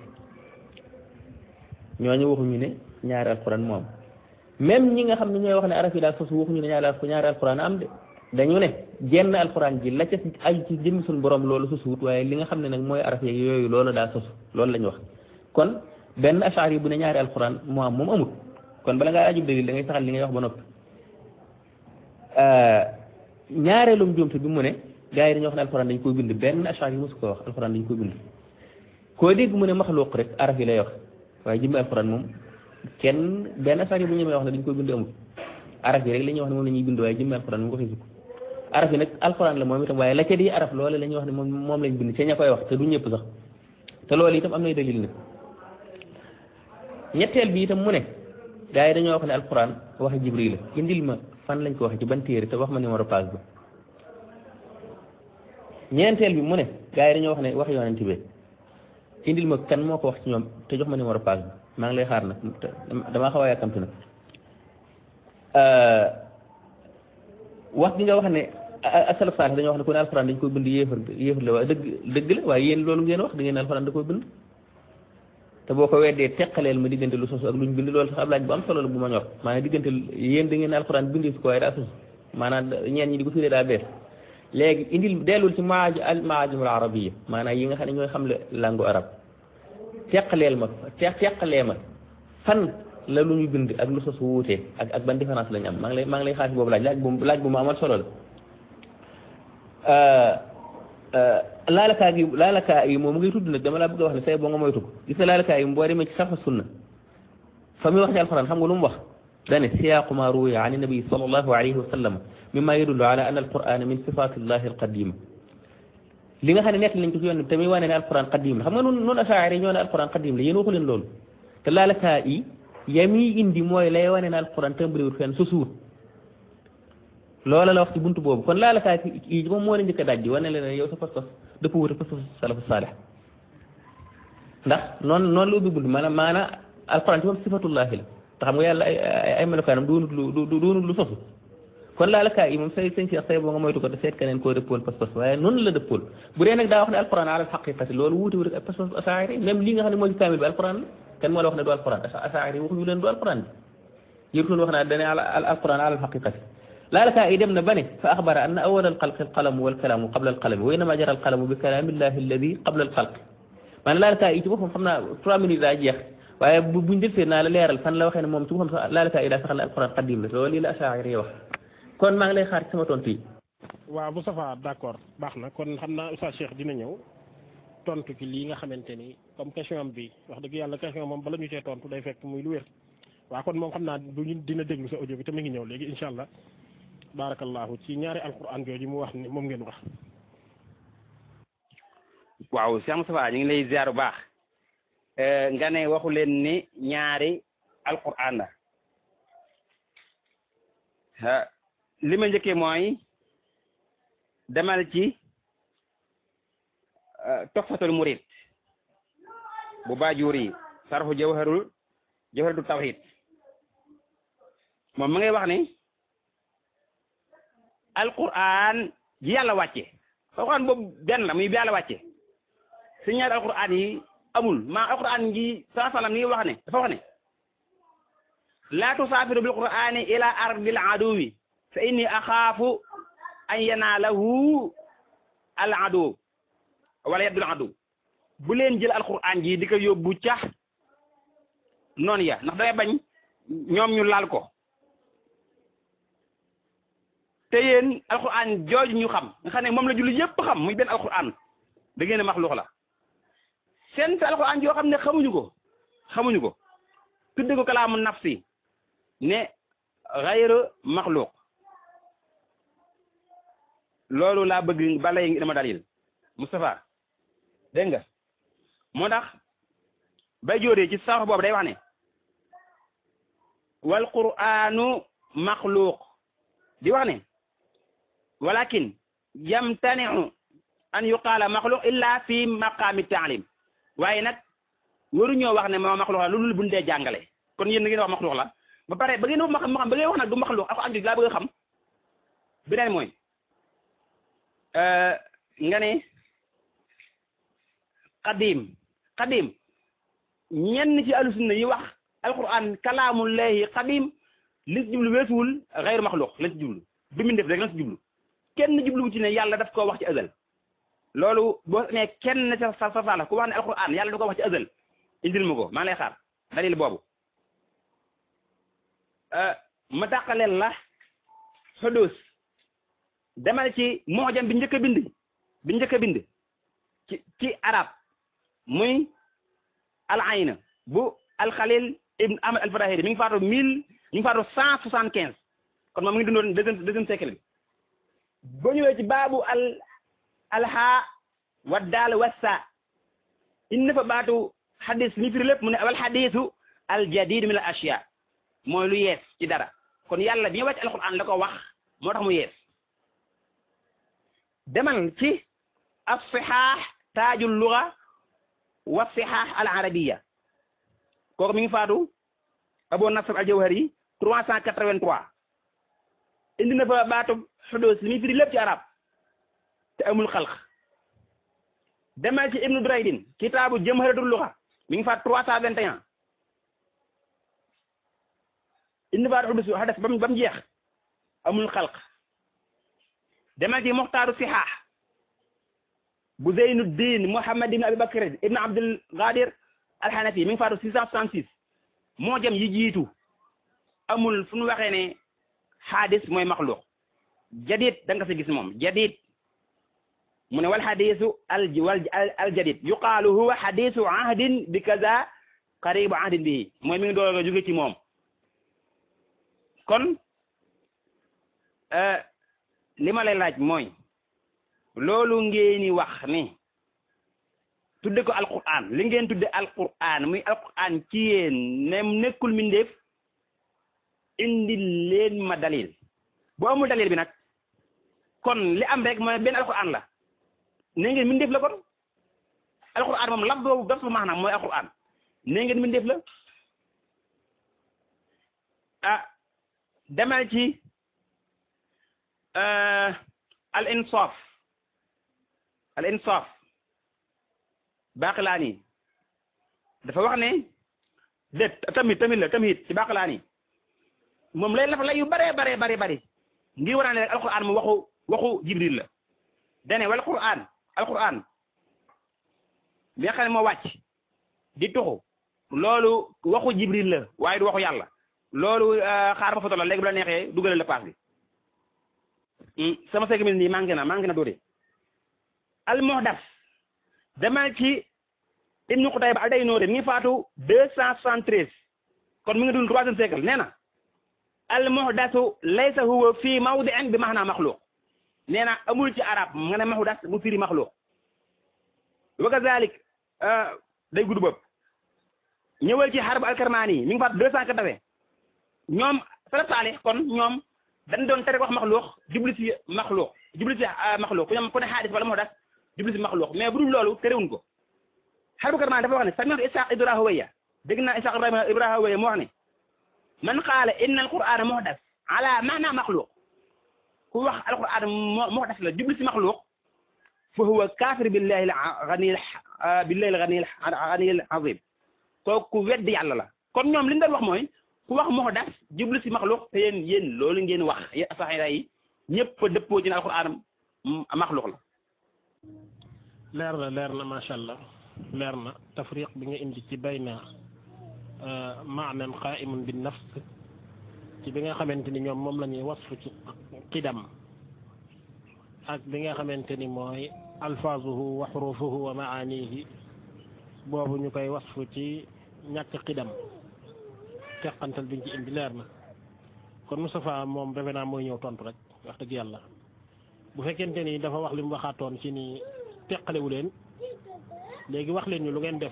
ñooñu waxuñu ne ñaari alxuraan moo am même ñi nga xam ne ñooy wax ne araf yi daal sosu waxuñu ne ñaari ñaari alxuraan am de dañu ne genn alxuraan ji la ca aju ci jëmmi suñu borom loolu sosuwut waaye li nga xam ne nag mooy araf yeeg yooyu loolu daa sosu loolu la ñu wax kon benn ashari yi bu ne ñaari alxuraan moo am moom amut kon bala ngaa ajub dalil da ngay saxal li ngay wax ba noppi ñaareelum juumte bi mu ne gars yi dañoo wax ne alxuraan dañ koy bind benn ashari yi mosu ko wax alxuraan dañ koy bind koo dégg mu ne maxluuq rek araf yi lay wax waaye jëmmi alxuraan moom kenn benn ashari bu ñu may wax ne dañ koy bind amut araf yi rek la ñuy wax ne moom la ñuy bind waaye jëmmi alxuraan moom waxee ko araf yi nag alxuraan la moom itam waaye la ca di araf loolu la ñuy wax ne moom moom lañ bind ca ña koy wax te du ñëpp sax te loolu itam am nay dalil nag ñetteel bi itam mu ne gars yi dañoo wax ne alxuraan waxi Jibril la indil ma fan lañ ko waxee ci ban téere te wax ma numéro page ba ñeenteel bi mu ne gars yi dañoo wax ne wax yonent bi indil ma kan moo ko wax ci ñoom te jox ma numéro page ba maa ngi lay xaar nag damaa xaw a yàkkamti nag wax gi nga wax ne asalaf saalih dañoo wax ne ku ne alxuraan dañ koy bind yéefar yéefar la waaye dëgg dëgg la waaye yéen loolu ngeen wax da ngeen ne alxuraan da koy bind te boo ko weddee teqaleel ma diggante lu sosu ak luñ bind loolu sax ab laaj bu am solo la bu ma ñor maanaam diggante yéen da ngeen ne alxuraan bindee su ko waaye daa sosu maanaam ñeen ñi di ko firee daa bees léegi indil dellul ci maaj al maajim al arabiyya maanaam yi nga xam ne ñooy xam le langue arab teqaleel ma te teqalee ma fan la lu ñu bind ak lu sosu wuutee ak ak ban différence lañ am maa ngi lay maa ngi lay xaar boobu laaj laaj bu laaj bu ma amal solo la laalakaa gi laalakaa yi moom ngay tudd nag dama laa bëgg a wax ne say boo nga moytu ko gis nga laalakaa yi boo demee ci sarfa sunna fa muy wax ci alquran xam nga lu mu wax dane siyaaqu ma ruwiya an nabi sallallahu alayhi wa sallam mimma yadullu ala anna alqur'ana min sifatillahi alqadima li nga xam ne nekk lañ ko ci yoon te muy wane ne alquran qadim la xam nga nun noonu asaari ñoo ne alquran qadim la yéen waxu leen loolu te laalakaa yi yami indi mooy lay wane ne alquran tàmbaliwut fenn susuwut loola la wax ci buntu boobu kon laalakaa yi moom moo la njëkk a daj di wane leen ne yow sa pas-pas dafa wute pas-pas salafu saalih ndax noonu noonu la ubbi buntu maanaam maanaam alquran ci moom sifatullahi la te xam nga yàlla ay ay melokaanam doonut lu doonut lu sosu kon laalaka yi moom say sëñ Cheikh say boo nga moytu ko te seet keneen koo dëppool pas-pas waaye noonu la dëppool bu dee nag daa wax ne alquran ala xaqiqati loolu wuute wu rek pas-pas asaari même lii nga xam ne moo ci kaamil bi alquran la kenn moo la wax ne du alquran asaari waxuñu leen du alquran bi yëpp wax naa dane alquran ala xaqiqati laalaka yi dem na ba ne fa axbara anna awal alxalqi alqalamu walkalaamu qabla alqalami wa innama jara alqalamu bi kalaamillahi alladi qabla alxalqi maanaam laalaka yi ci boppam xam naa trois minutes daa jeex waaye bu buñ defee naa la leeral fan la waxee ne moom ci boppam sax laalaka yi daa saxal ne alquran qadim la loolu lii la asaari wax kon maa ngi lay xaar ci sama tontu yi. waaw Moustapha d'accord baax na kon xam naa Oustaz Cheikh dina ñëw tontu ci lii nga xamante ni comme question am bi wax dëgg yàlla question moom bala ñu cee tontu day fekk muy lu wér waaw kon moom xam naa du ñu dina déglu sa audio bi te mi ngi ñëw léegi incha allah barakallahu ci ñaari alquran jooju mu wax ni moom ngeen wax. waaw Cheikh Moustapha ñu ngi lay ziar bu baax nga ne waxu leen ni ñaari alquran la. li ma njëkkee mooy demal ci Tuhfatul Murid bu Baajuuri sarfu jawharul jawharatu tawhid moom ma ngay wax ni alquran ji yàlla wàcce alquran boobu benn la muy bi yàlla wàcce si ñaari alquran yi amul maa alquran ji saa salaam ni wax ne dafa wax ne laa tusaafiru bil qur'ani ila ardil aduwi fa inni axaafu an yanaalahu al adu wala yaddul adu bu leen jël alquran ji di ko yóbbu ca noonu ya ndax day bañ ñoom ñu laal ko te yéen alquran jooju ñu xam nga xam ne moom la julli yépp xam muy benn alquran da ngeen a maxluux la seen fi alquran joo xam ne xamuñu ko xamuñu ko tudde ko kalaamu nafsi ne xayru maxluuq loolu laa bëgg ba lay dama dalil Moustapha dégg nga moo tax bay jóodee ci sax boobu day wax ne wal qur'anu maxluuq di wax ne walakin yamtani'u an yuqaala maxluuq illa fi maqaami taalim waaye nag waruñoo wax ne moo maxluuq la lu dul buñ dee jàngale kon yéen da ngeen wax maxluuq la ba pare ba ngeen wax ma xam ba ngeen wax nag du maxluuq ak andi laa bëgg a xam beneen mooy nga ne qadim qadim ñenn ci ahlu sunna yi wax alquran kalaamullahi qadim li ci jublu weesuwul xayru maxluuq lañ ci jublu bi mu def rek lañ ci jublu kenn jublu ci ne yàlla daf koo wax ci azal loolu boo ne kenn sa sa sa la ku wax ne alquran yàlla da koo wax ci azal indil ma ko maa ngi lay xaar dalil boobu ma dàqaleel la xudus demal ci moojam bi njëkk a bind bi njëkk a bind ci ci arab muy al ayna bu alxalil ibn ahmad al farahidi mi ngi faatu mille mi ngi faatu cent soixante quinze kon moom mi ngi dundoon deuxième deuxième siècle bi boo ñëwee ci baabu al alha wa daal wa sa indi fa baatu xadis mi firi lépp mu ne wal xadisu al jadid min al ashiya mooy lu yees ci dara kon yàlla bi ñu wàcc alquran la ko wax moo tax mu yees demal ci as-sihah taajul lugha wa sihah al arabiyya kooku mi ngi faatu Abu Nasr al Jawhari trois cent quatre-vingt-trois indi na fa baatu xudus li muy firi lépp ci arab te amul xalq demal ci Ibnu Duraydin kitaabu Jamharatul Lugha mi ngi faatu trois cent vingt et un indi baatu xudus xadas ba mu ba mu jeex amul xalq demal ci Muxtaaru Sihah bu Zeynuddin Muhammad ibn Abi Bakr ibn Abdul Qadir al-Hanafi mi ngi faatu six cent soixante-six moo jëm yi jiitu amul fu ñu waxee ne xaadis mooy maxluuq jadid da nga fa gis moom jadid mu ne wal xadisu al wal al jadid yuqaalu huwa xadisu ahdin bi kaza qaribu ahdin bihi mooy mi ngi doog a jóge ci moom kon li ma lay laaj mooy loolu ngeeni wax ni tudde ko alquran li ngeen tudde alquran muy alquran ci yéen ne nekkul mindeef indi leen ma dalil bu amul dalil bi nag kon li am rek mooy benn alquran la ne ngeen mindeef la kon alquran moom laf boobu daf maanaam mooy alquran ne ngeen mindeef la ah demal ci al insaf al insaf Baqlaani dafa wax ne déet tamit tamit la tamit ci Baqlaani moom lay lafa lay yu bare bare bare bari ngir war ne rek alquran mu waxu waxu jibril la dane wal quran alquran bi nga xam ne moo wàcc di tuxu loolu waxu jibril la waaye du waxu yàlla loolu xaar ma foto la léegi bu la neexee dugalal la paas bi sama cinq minutes nii manqué na manqué na doode al muhdas dama ci ibnu Qutayba al Daynoori mi ngi faatu deux cent soixante-treize kon mi ngi dund troisième siècle nee na al muhdasu laysa huwa fii mawdi'in bi maana maxluq nee na amul ci arab nga ne muhdas mu firi maxluq wa kazalik day gudd bopp ñëwal ci Harb al-Karmani mi ngi faatu deux cent quatre-vingts ñoom salaf saalih kon ñoom dañ doon tere wax maxluq jublu ci maxluq jublu ci maxluq ku ñoom ku ne xaadis wala muhdas jublu ci maxluq mais bu dul loolu terewuñ ko Harb al-Karmani dafa wax ne sami'tu Ishaq ibn Rahawayh dégg naa Ishaq ibn Rahawayh moo wax ne man qaala inna al-Qur'ana muhdas ala maana maxluq ku wax al-Qur'an muhdas la jublu ci maxluq fa huwa kaafir billahi al-ghani billahi al-ghani al-ghani al-azim kooku weddi yàlla la kon ñoom li ñu doon wax mooy ku wax muhdas jublu ci maxluq te yéen yéen loolu ngeen wax yéen asaxira yi ñëpp a dëppoo ci ne al-Qur'an maxluq la. leer na leer na macha allah leer na tafriq bi nga indi ci bayna maanan qaa'imun bin nafs ci bi nga xamante ni ñoom moom la ñuy wasfu ci qidam ak bi nga xamante ni mooy alfaazuhu wa xurufuhu wa maanihi boobu ñu koy wasfu ci ñàkk qidam teqantal biñ ci indi leer na kon Moustapha moom defe naa mooy ñëw tontu rek wax dëgg yàlla bu fekkente ni dafa wax li mu waxaatoon ci ni teqalewu leen léegi wax leen ñu lu ngeen def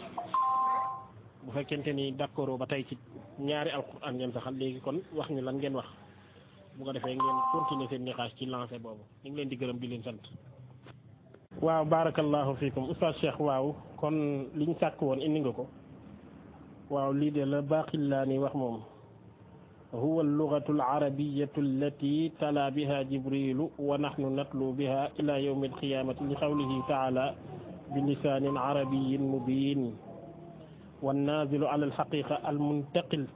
bu fekkente ni d'accord ba tey ci ñaari alquran ngeen saxal léegi kon wax ñu lan ngeen wax bu ko defee ngeen continuer seen niqaas ci lancé boobu ñu ngi leen di gërëm di leen sant. waaw barakallahu fiikum oustaz Cheikh waaw kon liñ sàkk woon indi nga ko waaw lii de la Baqillaani wax moom huwa allugatu alarabiyatu allati tala biha jibrilu wa nahnu natlu biha ila yawmi alqiyamati li qawlihi taala bi lisaanin arabiyin mubin والنازل على الحقيقة المنتقل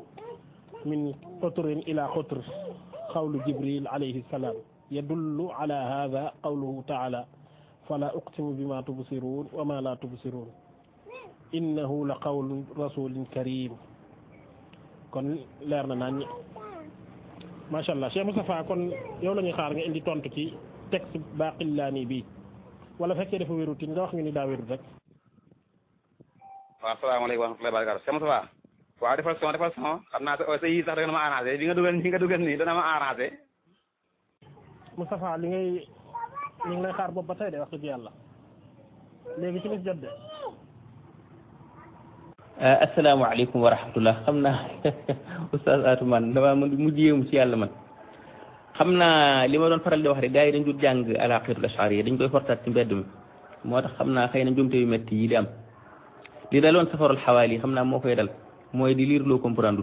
من قطر إلى قطر قول جبريل عليه السلام يدل على هذا قوله تعالى فلا أقسم بما تبصرون وما لا تبصرون إنه لقول رسول كريم kon leer na nañ macha allah Cheikh Moustapha kon yow la ñuy xaar nga indi tontu ci texte Baqillaani bi wala fekkee dafa wérut nga wax ñu ni daa wérut rek. waaw asalaamaaleykum wa rahmatullahi wa barakatuh Cheikh Moustapha waaw defal son defal son xam naa sa yii sax dana ma arrangé bi nga dugal ni nga dugal nii dana ma arrangé. Moustapha li ngay li ngi lay xaar boobu ba tey de wax dëgg yàlla léegi ci mis jot de. asalaamaaleykum wa rahmatullah xam naa oustaz Atou man dama mu jéemu ci yàlla man xam naa li ma doon faral di wax rek gars yi dañ dul jàng al-aqiidatul ash'ariyya dañ koy fortaat ci mbedd mi moo tax xam naa xëy na njumte yu métti yi di am li daloon safarul xawaali xam naa moo koy dal mooy di lire loo comprendre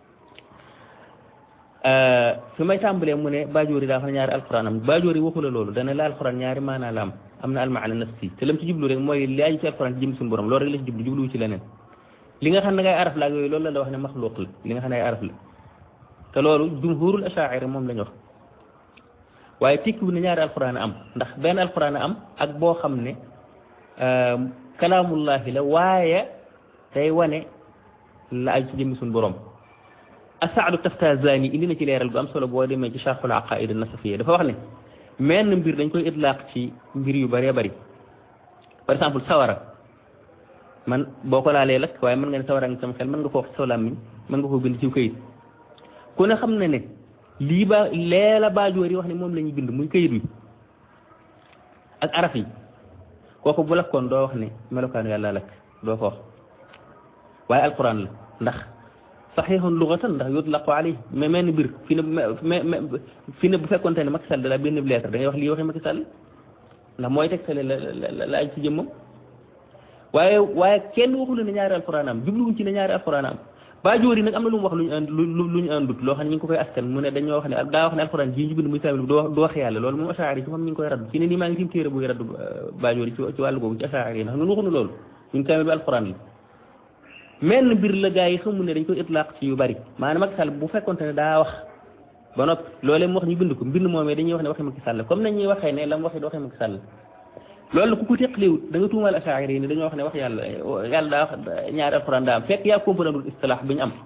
fi may tàmbalee mu ne Baajoori daa xam ne ñaari alquran am Baajoori waxu la loolu dana la alquran ñaari maanaa la am am na almaana nafsi te lam ci jublu rek mooy li aju ci alquran ci jëm suñu borom loolu rek la ci jublu jubluwu ci leneen li nga xam ne ngay araf la ak yooyu loolu la la wax ne maxluuq la li nga xam ne ay araf la te loolu jumhurul ashaa'ira moom la ñu wax waaye tekkiwu ne ñaari alquran am ndax benn alquran am ak boo xam ne kalaamullahi la waaye day wane la aju ci jëmmi suñu borom As-Sa'du Taftazani indi na ci leeral gu am solo boo demee ci Sharhul Aqaa'id an-Nasafiyya dafa wax ne menn mbir dañ koy itlaaq ci mbir yu bëree bëri par exemple sawara man boo ko laalee lakk waaye mën nga ne sawara nga sama xel mën nga ko wax ci sa làmmiñ mën nga ko bind ci këyit ku ne xam na ne lii ba leela Baajoori wax ne moom la ñuy bind muy këyit wi ak araf yi kooku bu lakkoon doo wax ne melokaanu yàlla lakk doo ko wax waaye alquran la ndax saxiixun lugatan ndax yutlaqu alayhi mais menn mbir fi ne fi ne bu fekkoonte ne Macky Sall da la benn lettre da ngay wax lii waxee Macky Sall ndax mooy tegtale la la la aj ci jëmmam waaye waaye kenn waxul ne ñaari alquran am jubluwuñ ci ne ñaari alquran am Baajoori nag am na lu mu wax lu ñu ànd lu lu ñu àndut loo xam ne ñu ngi ko koy askan mu ne dañoo wax ne daa wax ne alxuraan ji ñu bind muy kaamil bi du wax du wax yàlla loolu moom asaari ci moom ñu ngi koy raddu ci ne nii maa ngi tim téere buy raddu Baajoori ci ci wàllu googu ci asaari yi ndax ñun waxuñu loolu ñun kaamil bi alxuraan la menn mbir la gaa yi xamul ne dañ koy itlaaq ci yu bari maanaam Macky Sall bu fekkonte ne daa wax ba noppi loolee mu wax ñu bind ko mbind moomee dañuy wax ne waxee Macky Sall comme nañ ñuy waxee ne la mu waxee du waxee Macky Sall loolu ku ko teqliwut da nga tuumal asaari yi ne dañoo wax ne wax yàlla yàlla daa wax ñaari alxuraan daa am fekk yaa comprendre istilaax bi ñu am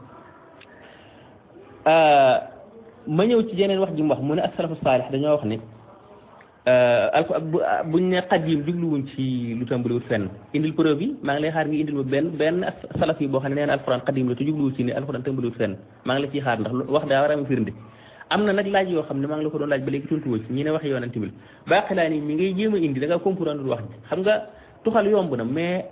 ma ñëw ci jeneen wax ji mu wax mu ne as-salafu saalih dañoo wax ne alko buñ ne qadim jubluwuñ ci lu tàmbaliwut fenn indil preuve bi maa ngi lay xaar ngi indil ma benn benn salaf yi boo xam ne nee na alxuraan qadim la te jubluwul ci ne alxuraan tàmbaliwut fenn maa ngi la ciy xaar ndax wax daa war a am firnde am na nag laaj yoo xam ne maa ngi la ko doon laaj ba léegi tontuwoo ci ñi ne wax yoonante bi baaxilaa ni mi ngay jéem a indi da nga comprendre wax ji xam nga tuxal yomb na mais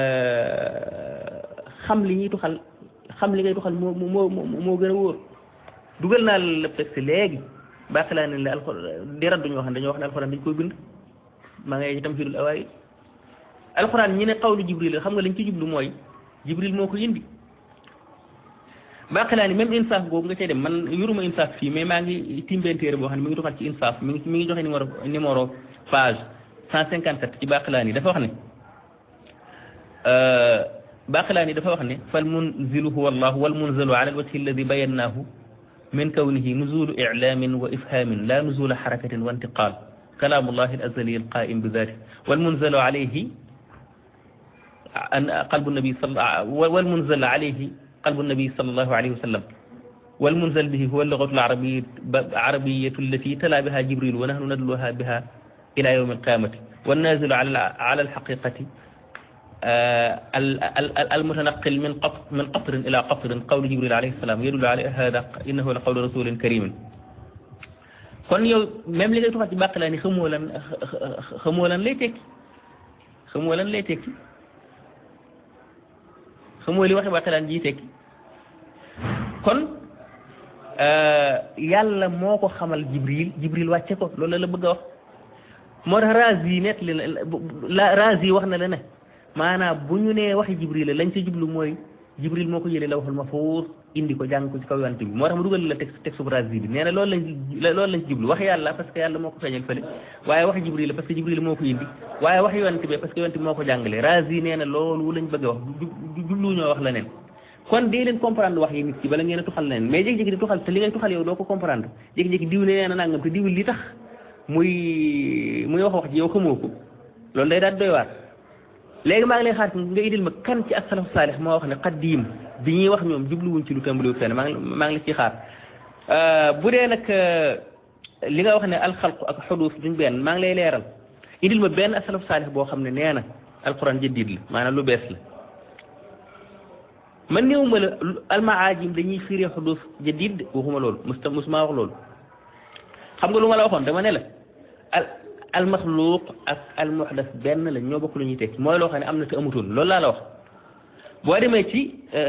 xam li ñuy tuxal xam li ngay tuxal moo moo moo gën a wóor dugal naa la texte léegi baaxilaa ne la alxuraan di raddu ñoo xam ne dañoo wax ne alxuraan dañ koy bind maa ngay itam firul awaay alxuraan ñi ne xawlu jibril xam nga lañ ci jublu mooy jibril moo ko indi baaxilaa ni même insaaf boobu nga cay dem man yuruma insaaf fii mais maa ngi timbeen téere boo xam ne mi ngi tuxal ci insaaf mi ngi mi ngi joxe numéro numéro page cent cinquante sept ci baaxilaa ni dafa wax ne baaxilaa ni dafa wax ne fal munzilu huwa allahu wal munzalu ala alwajhi alladi bayannaahu min kawnihi nuzulu iclaamin wa ifhaamin la nuzula xarakatin wa intiqaal kalaamullahi alazali alqaim bi daati wal munzalu alayhi qalbu nabi wal munzal alayhi qalbu nabi sallallahu alayhi wa sallam wal munzal bihi huwa allugatu alarabiyyatu allati tala biha jibril wa nahnu nadluha biha ila yawmi alqiyamati والنازل على على الحقيقة المتنقل من قطر من قطر إلى قطر قول جبريل عليه السلام يدل على هذا إنه لقول رسول كريم kon yow même li ngay tuxal ci bàq laa ni xamoo lan xamoo lan lay tekki xamoo lan lay tekki xamoo li waxe bàq laa ji tekki kon yàlla moo ko xamal Jibril Jibril wàcce ko loolu la bëgg a wax moo tax Razi net li la Razi wax na la ne maanaam bu ñu nee waxi Jibril la lañ ca jublu mooy Jibril moo ko yëlee lawhul mahfuus indi ko jàng ko ci kaw yonent bi moo tax mu dugal la texte texte bu Razi bi nee na loolu lañ loolu lañ ci jublu wax yàlla parce que yàlla moo ko feeñal fële waaye wax Jibril la parce que Jibril moo ko indi waaye wax yonent bi parce que yonent bi moo ko jàngale Razi nee na loolu lañ bëgg a wax jublu ñoo wax la neen kon dee leen comprendre wax yi nit ci bala ngeen a tuxal leneen mais jékki-jékki di tuxal te li ngay tuxal yow doo ko comprendre jékki-jékki diw nee na nangam te diw li tax muy muy wax wax ci yow xamoo ko loolu day daal doy waar léegi maa ngi lay xaar nga indil ma kan ci as-salafu saalih moo wax ne qaddiim bi ñuy wax ñoom jubluwuñ ci lu tàmbaliwul fenn maa ngi maa ngi la ciy xaar bu dee nag li nga wax ne alxalqu ak xuduus duñ benn maa ngi lay leeral indil ma benn as-salafu saalih boo xam ne nee na alquran jadid la maanaam lu bees la man néew ma la almaajim dañuy firi xuduus jadid waxuma loolu musta musuma wax loolu xam nga lu ma la waxoon dama ne la al almaxluuq ak almuxdas benn la ñoo bokk lu ñuy tekki mooy loo xam ne am na te amutoon loolu laa la wax boo demee ci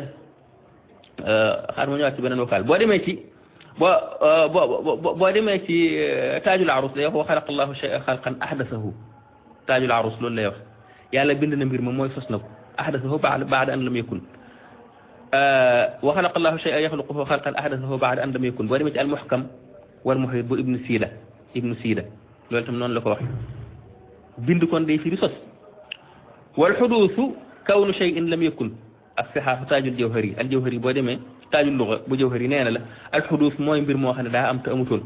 xaar ma ñëwaat ci beneen vocal boo demee ci boo boo boo demee ci taajul arus day wax wa xalaqa allahu shay'an xalqan ahdasahu taajul arus loolu lay wax yàlla bind na mbir ma mooy sos na ko ahdasahu baada an lam yakun wa xalaqa allahu shay'an yaxluquhu xalqan ahdasahu baada an lam yakun boo demee ci almuhkam wal muhit bu ibnu siida ibnu siida loolu itam noonu la ko waxee bind kon day firi sos wal xuduusu kawnu shay'in lam yakun as-sihaahu taajul jawhari al jawhari boo demee taajul luga bu jawhari nee na la al xuduus mooy mbir moo xam ne daa am te amutoon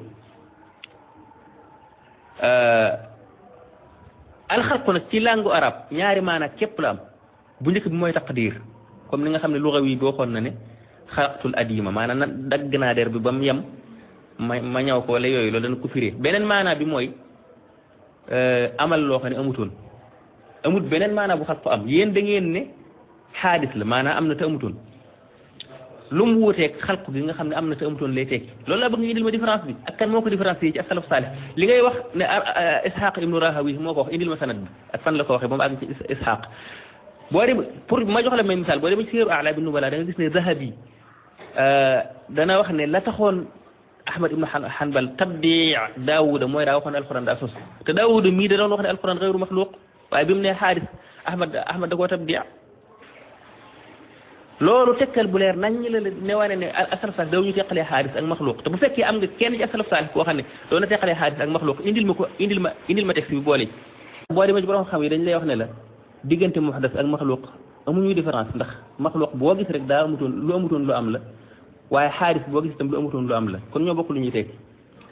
alxalqu nag ci langue arabe ñaari maana képp la am bu njëkk bi mooy taqdir comme ni nga xam ne luga wi bi waxoon na ne xalaqtul adima maanaam na dagg naa der bi ba mu yem ma ma ñëw ko wala yooyu loolu dana ko firee beneen maanaa bi mooy amal loo xam ne amutoon amut beneen maanaa bu xalqu am yéen da ngeen ne xaadis la maanaam am na te amutoon lu mu wuuteeg xalqu gi nga xam ne am na te amutoon lay tekki loolu laa bëgg nga indil ma différence bi ak kan moo ko différencier ci as-salaf saalih li ngay wax ne Ishaq ibnu Rahawi moo ko wax indil ma sanad bi ak fan la ko waxee ba mu àgg ci Ishaq boo dem pour ma jox la may misaal boo demee ci Siyar A'laami Nubala da nga gis ne Zahabi dana wax ne la taxoon Ahmad ibnu Hanbal tabdi Daawuda mooy daa waxoon ne alquran daa sos te Daawuda mii da doon wax ne alquran gayru maxluuq waaye bi mu ne xaadis Ahmad Ahmad da koo tabdi loolu tekkal bu leer nañ la ne wane ne asalaf saalih daw ñu teqalee xaadis ak maxluuq te bu fekkee am nga kenn ci asalaf saalih koo xam ne doo na teqalee xaadis ak maxluuq indil ma ko indil ma indil ma texte bi boole ci boo demee ci borom xam yi dañ lay wax ne la diggante muhdas ak maxluuq amuñuy différence ndax maxluuq boo gis rek daa amutoon lu amutoon lu am la waaye xaadis boo gis itam lu amutoon lu am la kon ñoo bokk lu ñuy tekki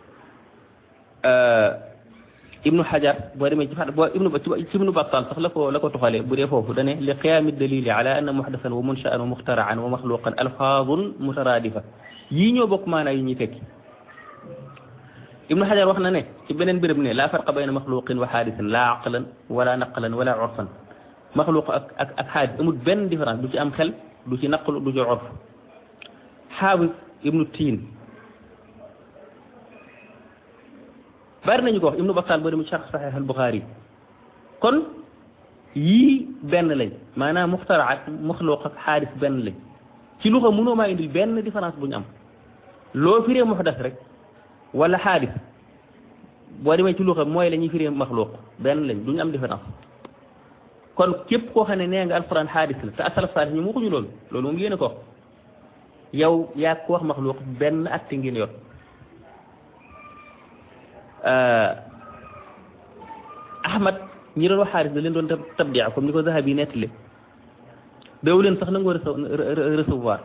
ibnu xajar boo demee ci fa boo ibnu ci ibnu battal sax la ko la ko tuxalee bu dee foofu dane li qiyaami dalili ala anna muhdasan wa munsha'an wa muxtaraan wa maxluqan alfaadun mutaraadifa yii ñoo bokk maanaa yi ñuy tekki ibnu xajar wax na ne ci beneen béréb ne laa farqa bayna maxluqin wa xaadisin laa aqlan wala naqlan wala urfan maxluq ak ak ak xaadis amul benn différence du ci am xel du ci naqlu du ci urf xaafis ibnu tiin bari nañu ko wax ibnu battal boo dem ci sharh sahih al bukhari kon yii benn lañ maanaam muxtaraat maxluuq ak xaadis benn lañ ci lu ko mënoo maa indil benn différence bu ñu am loo firee muxdas rek wala xaadis boo demee ci lu ko mooy la ñuy firee maxluuq benn lañ du ñu am différence kon képp koo xam ne nee nga alquran xaadis la te asalaf saalih ñu waxuñu loolu loolu moom yéen a ko wax yow yaa ko wax maxluuq benn atte ngeen yor Ahmad ñi doon wax xaaris da leen doon tabdia comme ni ko Zahabi nettali daw leen sax nangoo recevoir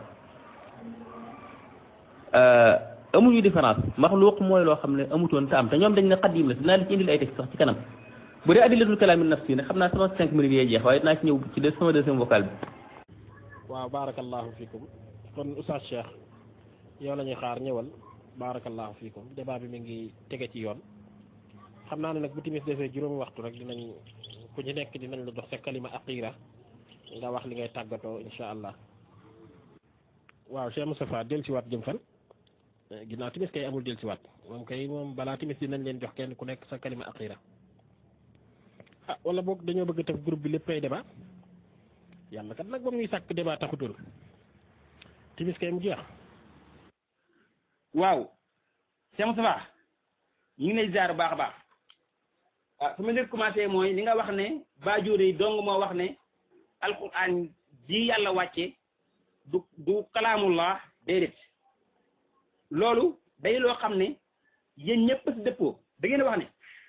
amuñu différence maxluuq mooy loo xam ne amutoon te am te ñoom dañ ne xadim la dinaa la ci indil ay texte sax ci kanam bu dee adillatul kalaami nafsi nag xam naa sama cinq minutes yee jeex waaye dinaa ci ñëw ci de sama deuxième vocal bi. waaw barakallahu fikum kon Oustaz Cheikh yow la ñuy xaar ñëwal barakallahu fikum débat bi mi ngi tege ci yoon xam naa ne nag bu timis defee juróomi waxtu rek dinañ ku ñu nekk dinañ la dox sa kalima aqira nga wax li ngay tàggatoo insha allah waaw Cheikh Moustapha del siwaat jëm fan ginnaaw timis kay amul del siwaat moom kay moom balaa timis dinañ leen jox kenn ku nekk sa kalima aqira ah wala boog dañoo bëgg taf groupe bi léppay débat yàlla kat nag ba muy sàkk débat taxutul timis kay mu jeex. waaw Cheikh Moustapha ñu ngi lay ziar bu baax a baax ah fu ma njëkk commencé mooy li nga wax ne Baajoori yi dong moo wax ne alquran ji yàlla wàcce du du kalaamullah déedéet loolu day loo xam ne yéen ñëpp si dëppoo da ngeen wax ne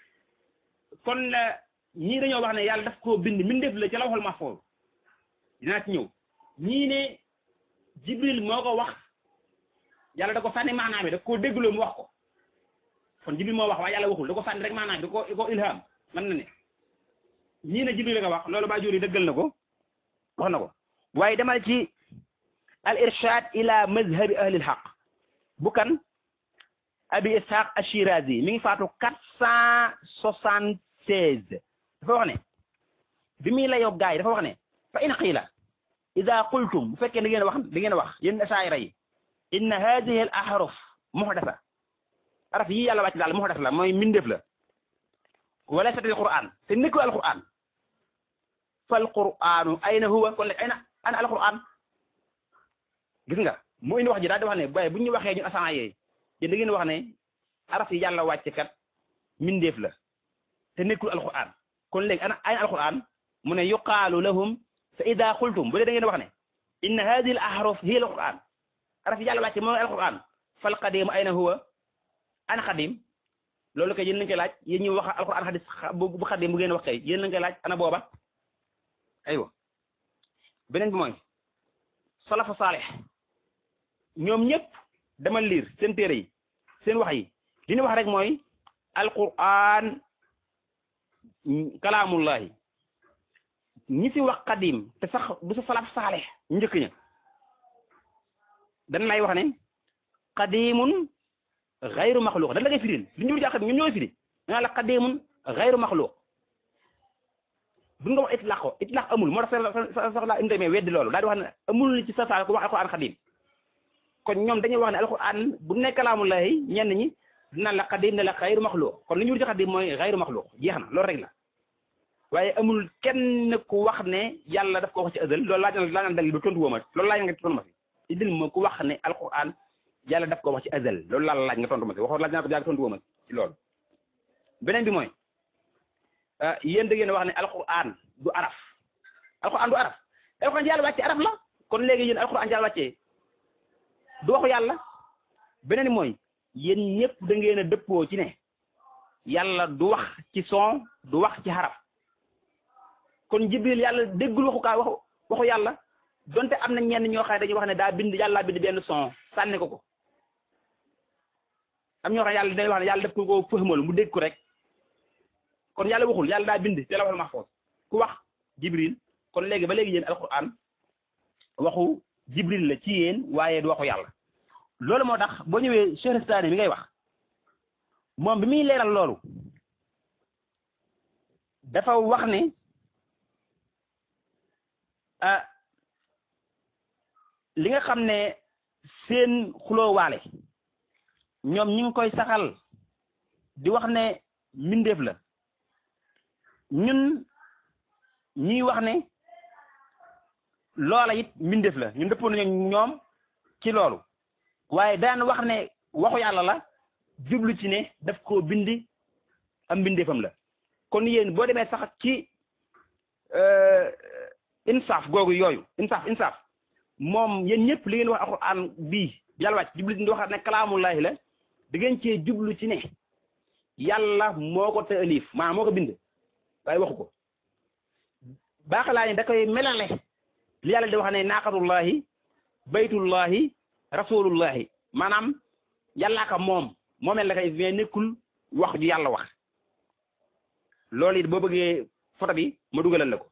kon la ñii dañoo wax ne yàlla daf koo bind mbindeef la ca lawhul mahfuus dinaa ci ñëw ñii ne Jibril moo ko wax yàlla da ko sànni maanaam bi da koo déggloo mu wax ko kon Jibril moo wax waaye yàlla waxul da ko sànni rek maanaam bi da ko da ko ilham man na ne ñii ne Jibril la nga wax loolu Baajoori dëggal na ko wax na ko waaye demal ci al irshad ila mazhabi ahli al haq bu kan abi ishaq ashirazi mi ngi faatu quatre cent soixante seize dafa wax ne bi muy la yow gaay dafa wax ne fa in qiila ida qultum bu fekkee da ngeen wax da ngeen wax yéen asaayira yi inna hadihi al ahruf muhdasa araf yi yàlla wàcc daal muhdas la mooy mbindeef la wala sat al quran te nekkul al quran fal quranu ayna huwa kon léegi ayna ana al quran gis nga mu indi wax ji daal di wax ne waaye bu ñu waxee ñu asaan yee yéen da ngeen wax ne araf yi yàlla wàcc kat mbindeef la te nekkul al quran kon léegi ana ayna al quran mu ne yuqaalu lahum fa ida qultum bu dee da ngeen wax ne inna hadihi al ahruf hiya al quran araf yi yàlla wàcc mooy al quran fal qadim ayna huwa ana xadim loolu kay yéen lañ koy laaj yéen ñu wax alquran xadis bu xadim bu ngeen wax kay yéen lañ koy laaj ana booba aywa beneen bi mooy salafu saalih ñoom ñëpp dama liir seen téere yi seen wax yi li ñu wax rek mooy alquran kalaamullahi ñi fi wax xadim te sax du sa salaf saalih njëkk ña dañ lay wax ne xadimun xayru maxluq dañ la koy firil li ñu jàpp ñoom ñooy firi nga la xadimun xayru maxluq bu nga wax itlaq ko itlaq amul moo tax soxla indi mais weddi loolu daal di wax ne amul ci sa saa ko wax alquran xadim kon ñoom dañuy wax ne alquran bu nekk kalaamullahi ñenn ñi dinaan la xadim ne la xayru maxluq kon li ñu ci xadim mooy xayru maxluq jeex na loolu rek la waaye amul kenn ku wax ne yàlla daf ko wax ci azal loolu laaj na laa dal ba tontu woo ma loolu laaj nga tontu ma fi idil ma ku wax ne alquran yàlla daf ko wax ci azal loolu laa la laaj nga tontu ma si waxoon laaj naa ko jàng tontu woo ma ci loolu beneen bi mooy yéen da ngeen wax ne alquran du araf alquran du araf alquran yàlla wàcc araf la kon léegi yéen alxuraan yàlla wàccee du waxu yàlla. beneen mooy yéen ñëpp da ngeen a dëppoo ci ne yàlla du wax ci son du wax ci xaraf kon jibril yàlla déggul waxu kaa waxu waxu yàlla donte am na ñenn ñoo xam ne dañuy wax ne daa bind yàlla bind benn son sànni ko ko am ñoo xam ne yàlla dañuy wax ne yàlla def ko ko fëxmal mu dégg ko rek kon yàlla waxul yàlla daa bind te la waxul mahfuz ku wax jibril kon léegi ba léegi yéen alquran waxu jibril la ci yéen waaye du waxu yàlla loolu moo tax boo ñëwee Chehristaani mi ngay wax moom bi muy leeral loolu dafa wax ne ah li nga xam ne seen xuloowaale ñoom ñi ngi koy saxal di wax ne mbindeef la ñun ñuy wax ne loola it mbindeef la ñun dëppoo nañu ñoom ci loolu waaye daan wax ne waxu yàlla la jublu ci ne daf koo bindi am mbindeefam la kon yéen boo demee sax ci insaaf googu yooyu insaaf insaaf moom yéen ñëpp li ngeen wax alxuraan bii yàlla wàcc jublu ci ne wax ne kalaamullaahi la da ngeen cee jublu ci ne yàlla moo ko taalif maanaam moo ko bind waaye waxu ko baaxalaa ni da koy melale li yàlla di wax ne naaqatullaahi baytullaahi rasulullahi maanaam yàllaa ka moom moomeel la kay mais nekkul wax ju yàlla wax loolu it boo bëggee photo bi ma dugalal la ko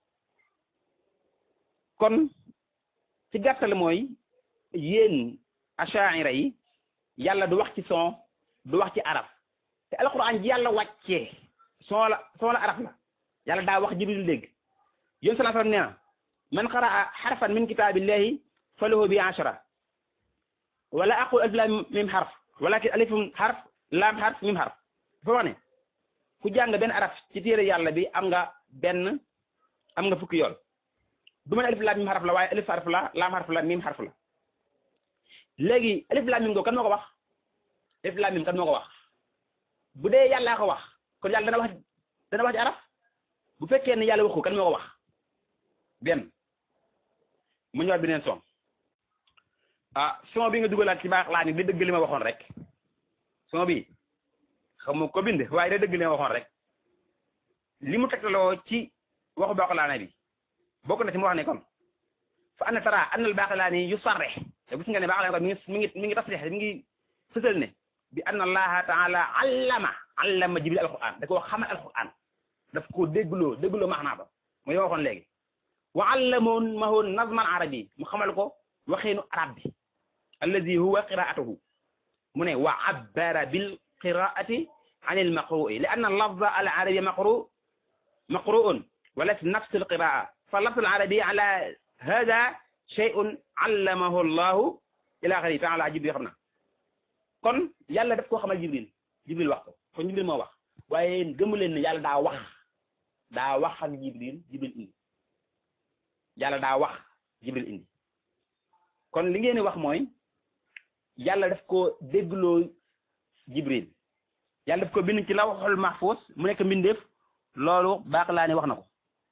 kon ci gàttal mooy yéen achaira yi yàlla du wax ci son du wax ci araf te alquran ji yàlla wàccee son la son la araf la yàlla daa wax jibril dégg yéen sallallahu alayhi wa sallam nee na man qaraa xarfan min kitaabillahi falahu bi ashara wala aqul alif lam mim xarf walakin alifum xarf laam xarf mim xarf dafa wax ne ku jàng benn araf ci téere yàlla bi am nga benn am nga fukki yool du ma ne alif lam mim xarf la waaye alif xarf la laam xarf la mim xarf la léegi alif lam mim go kan moo ko wax alif lam mim kan moo ko wax bu dee yàllaa ko wax kon yàlla dana wax dana wax ci araf bu fekkee ne yàlla wax ko kan moo ko wax benn mu ñëwaat beneen son ah son bi nga dugalaat ci baax laa ni da dëgg li ma waxoon rek son bi xam nga ko bind waaye da dëgg li ma waxoon rek li mu tegtaloo ci waxu baaxalaana bi bokk na ci mu wax ne kon fa anna tara anna al baaxalaani yu sarre te gis nga ne baaxalaani kon mi ngi mi ngi mi ngi tasrix mi ngi fësal ne bi anna allaha taala allama allama jibril alquran da koo xamal alquran daf ko déggloo déggloo maanaa ba mooy ma waxoon léegi wa allamoon mahoon nazman arabi mu xamal ko waxiinu arab bi allazi huwa qiraatuhu mu ne wa abbara bil qiraati an al maqru'i li anna lafza al arabi maqru maqru'un wa laysa nafs al qiraa fa lafz al arabi ala hada shay'un allamahu allahu ila axiri taala jibril xam na kon yàlla daf koo xamal jibril jibril wax ko kon jibril moo wax waaye gëmu leen ne yàlla daa wax daa wax ak jibril jibril indi yàlla daa wax jibril indi kon li ngeen di wax mooy yàlla daf ko déggloo jibril yàlla daf ko bind ci lawhul mahfuz mu nekk mbindeef loolu baax laa ne wax na ko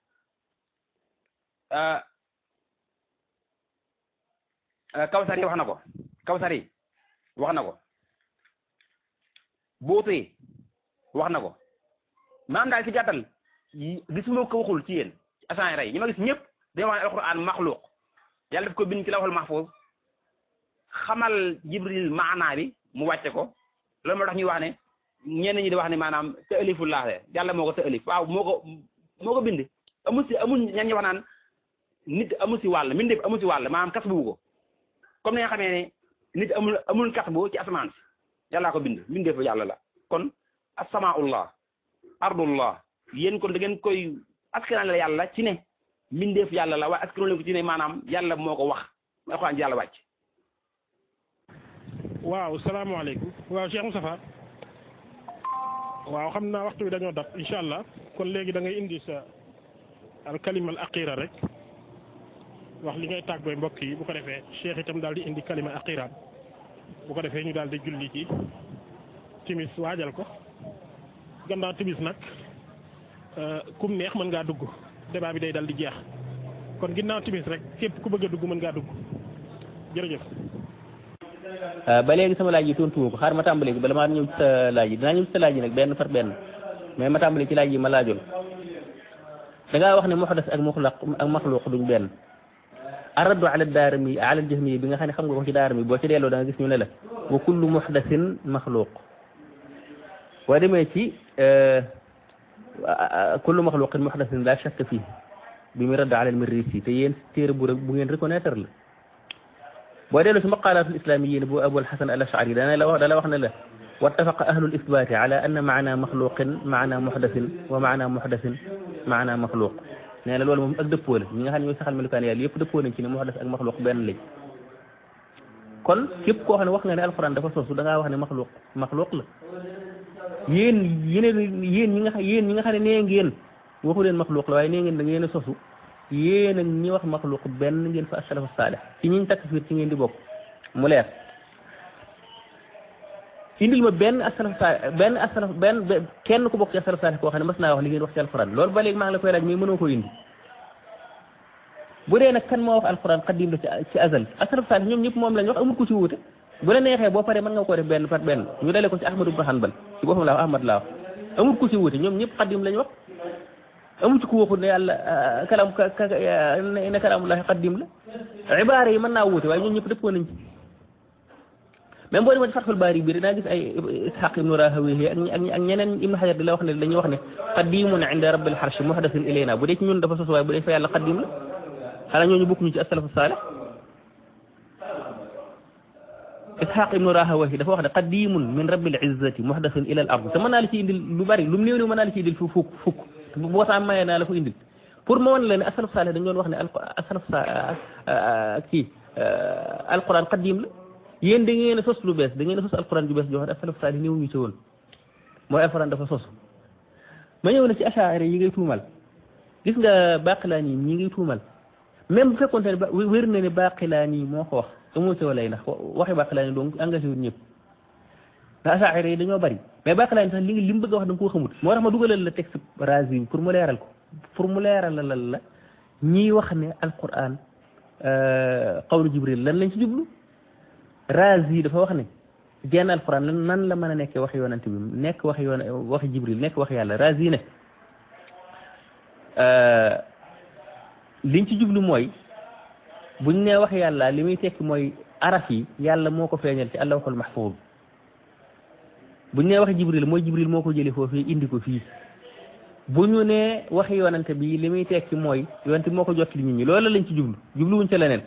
kawsari wax na ko kawsari wax na ko buuti wax na ko maanaam daal ci gàttal gisuma ko waxul ci yéen asan rey ñi ma gis ñëpp dañoo wax ne alquran maxluq yàlla daf ko bind ci lawhul mahfuz xamal jibril maanaa bi mu wàcce ko loolu moo tax ñuy wax ne ñenn ñi di wax ne maanaam ta'alifullah yàlla moo ko ta'alif waaw moo ko moo ko bind amul si amul ñan ñi wax naan nit amul si wàll mbindeef amul si wàll maanaam kas bu ko comme ni nga xamee ne nit amul amul kas bu ci asamaan si yàllaa ko bind mbindeef yàlla la kon asamaullah ardullah yéen kon da ngeen koy askanal la yàlla ci ne mbindeef yàlla la waaye askanal ko ci ne maanaam yàlla moo ko wax ma alxuraan yàlla wàcc. waaw salaamaaleykum waaw Cheikh Moustapha waaw xam naa waxtu bi dañoo dab incha allah kon léegi da ngay indi sa al kalima al aqira rek wax li ngay tàggooy mbokk yi bu ko defee Cheikh itam daal di indi kalima aqiraam bu ko defee ñu daal di julli ci timis waajal ko gannaaw timis nag kum neex mën ngaa dugg débat bi day dal di jeex kon ginnaaw timis rek képp ku bëgg a dugg mën ngaa dugg jërëjëf. ba léegi sama laaj yi tontu woo ko xaar ma tàmbalee bala maa ñëw ci sa laaj yi dinaa ñëw ci sa laaj yi nag benn par benn mais ma tàmbalee ci laaj yi ma laajoon da ngaa wax ne muhdas ak muxlaq ak maxluq duñ benn. araddu ala daarimi ala jahmi bi nga xam ne xam nga ko ci daarimi boo ci delloo da nga gis ñu ne la wa kullu muhdasin maxluq boo demee ci kullu maxluqin muhdasin la shakka fii bi mu radd ala al-Marrisi te yéen téere bu bu ngeen reconnaître la boo delloo ci maqaalatul islamiyyin bu Abul Hasan al-Ash'ari dana la wax dala wax ne la wattafaqa ahlul isbaati ala anna maana maxluqin maana muhdasin wa maana muhdasin maana maxluq nee na loolu moom ak dëppoo la ñi nga xam ne ñooy saxal melukaan yàlla yëpp dëppoo nañ ci ne muhdas ak maxluq benn lañ kon képp koo xam ne wax nga ne alxuraan dafa sosu da ngaa wax ne maxluq maxluq la yéen yeneen yéen ñi nga xam yéen ñi nga xam ne nee ngeen waxu leen maxluq la waaye nee ngeen da ngeen a sosu yéen ak ñi wax maxluq benn ngeen fa as-salafu saalih ci ñiñ takfiir ci ngeen di bokk mu leer indil ma benn as-salafu saalih benn as-salaf benn kenn ku bokk ci as-salafu saalih koo xam ne mas naa wax li ngeen wax ci alxuraan loolu ba léegi maa ngi la koy laaj mais mënoo ko indi bu dee nag kan moo wax alxuraan xaddim la ci ci azal as-salafu saalih ñoom ñëpp moom lañ wax amul ku ci wuute bu la neexee boo paree mën nga ko def benn par benn ñu dalee ko ci Ahmad ibn Hanbal ci boppam laa wax Ahmad laa wax amul ku ci wuute ñoom ñëpp xaddim lañ wax amul ci ku waxul ne yàlla kalam ne kalaamullahi xaddim la ibaara yi mën naa wuute waaye ñoom ñëpp dëppoo nañ ci même boo demee ci Fathul Baari bi dinaa gis ay Ishaq ibnu Rahawihi ak ak ñeneen Ibnu Hajar di la wax ne dañuy wax ne xaddimun inda rabbil arsh muhdasin ilayna bu dee ci ñun dafa sos waaye bu dee fa yàlla xaddim la xanaa ñooñu bokkuñu ci as-salafu saalih Ishaq ibnu Rahawihi dafa wax ne qadimun min rabbil izzati muhdathun ila al ard te mën naa la ci indil lu bari lu mu néew néew mën naa la ci indil fukk fukk boo tax mayee naa la ko indil pour ma wan la ne as-salafu saalih dañu doon wax ne as-salafu kii alquran qadim la yéen da ngeen a sos lu bees da ngeen a sos alquran ju bees joo xam ne as-salafu saalih néew ñu ci woon mooy alquran dafa sos ma ñëw na ci achaari yi ngay tuumal gis nga Baqilaani ñi ngay tuumal même bu fekkoon ne wér na ne Baqilaani moo ko wax amoo ci walay ndax waxi Baqilaani donc engagé wul ñëpp ndax achaari yi dañoo bari mais Baqilaani sax li li mu bëgg a wax da nga koo xamut moo tax ma dugalal la texte Razi pour mu leeral ko pour mu leeral la la ñiy wax ne alquran qawlu Jibril lan lañ ci jublu Razi dafa wax ne jenn alquran nan la mën a nekkee waxi yonante bi nekk waxi yoon waxi Jibril nekk waxi yàlla Razi ne liñ ci jublu mooy buñ ne wax yàlla li muy tekki mooy araf yi yàlla moo ko feeñal ci allahul mahfuz buñ ne wax Jibril mooy Jibril moo ko jëlee foofu indi ko fii bu ñu ne waxi yonante bi li muy tekki mooy yonante bi moo ko jot li nit ñi loolu lañ ci jublu jubluwuñ ca leneen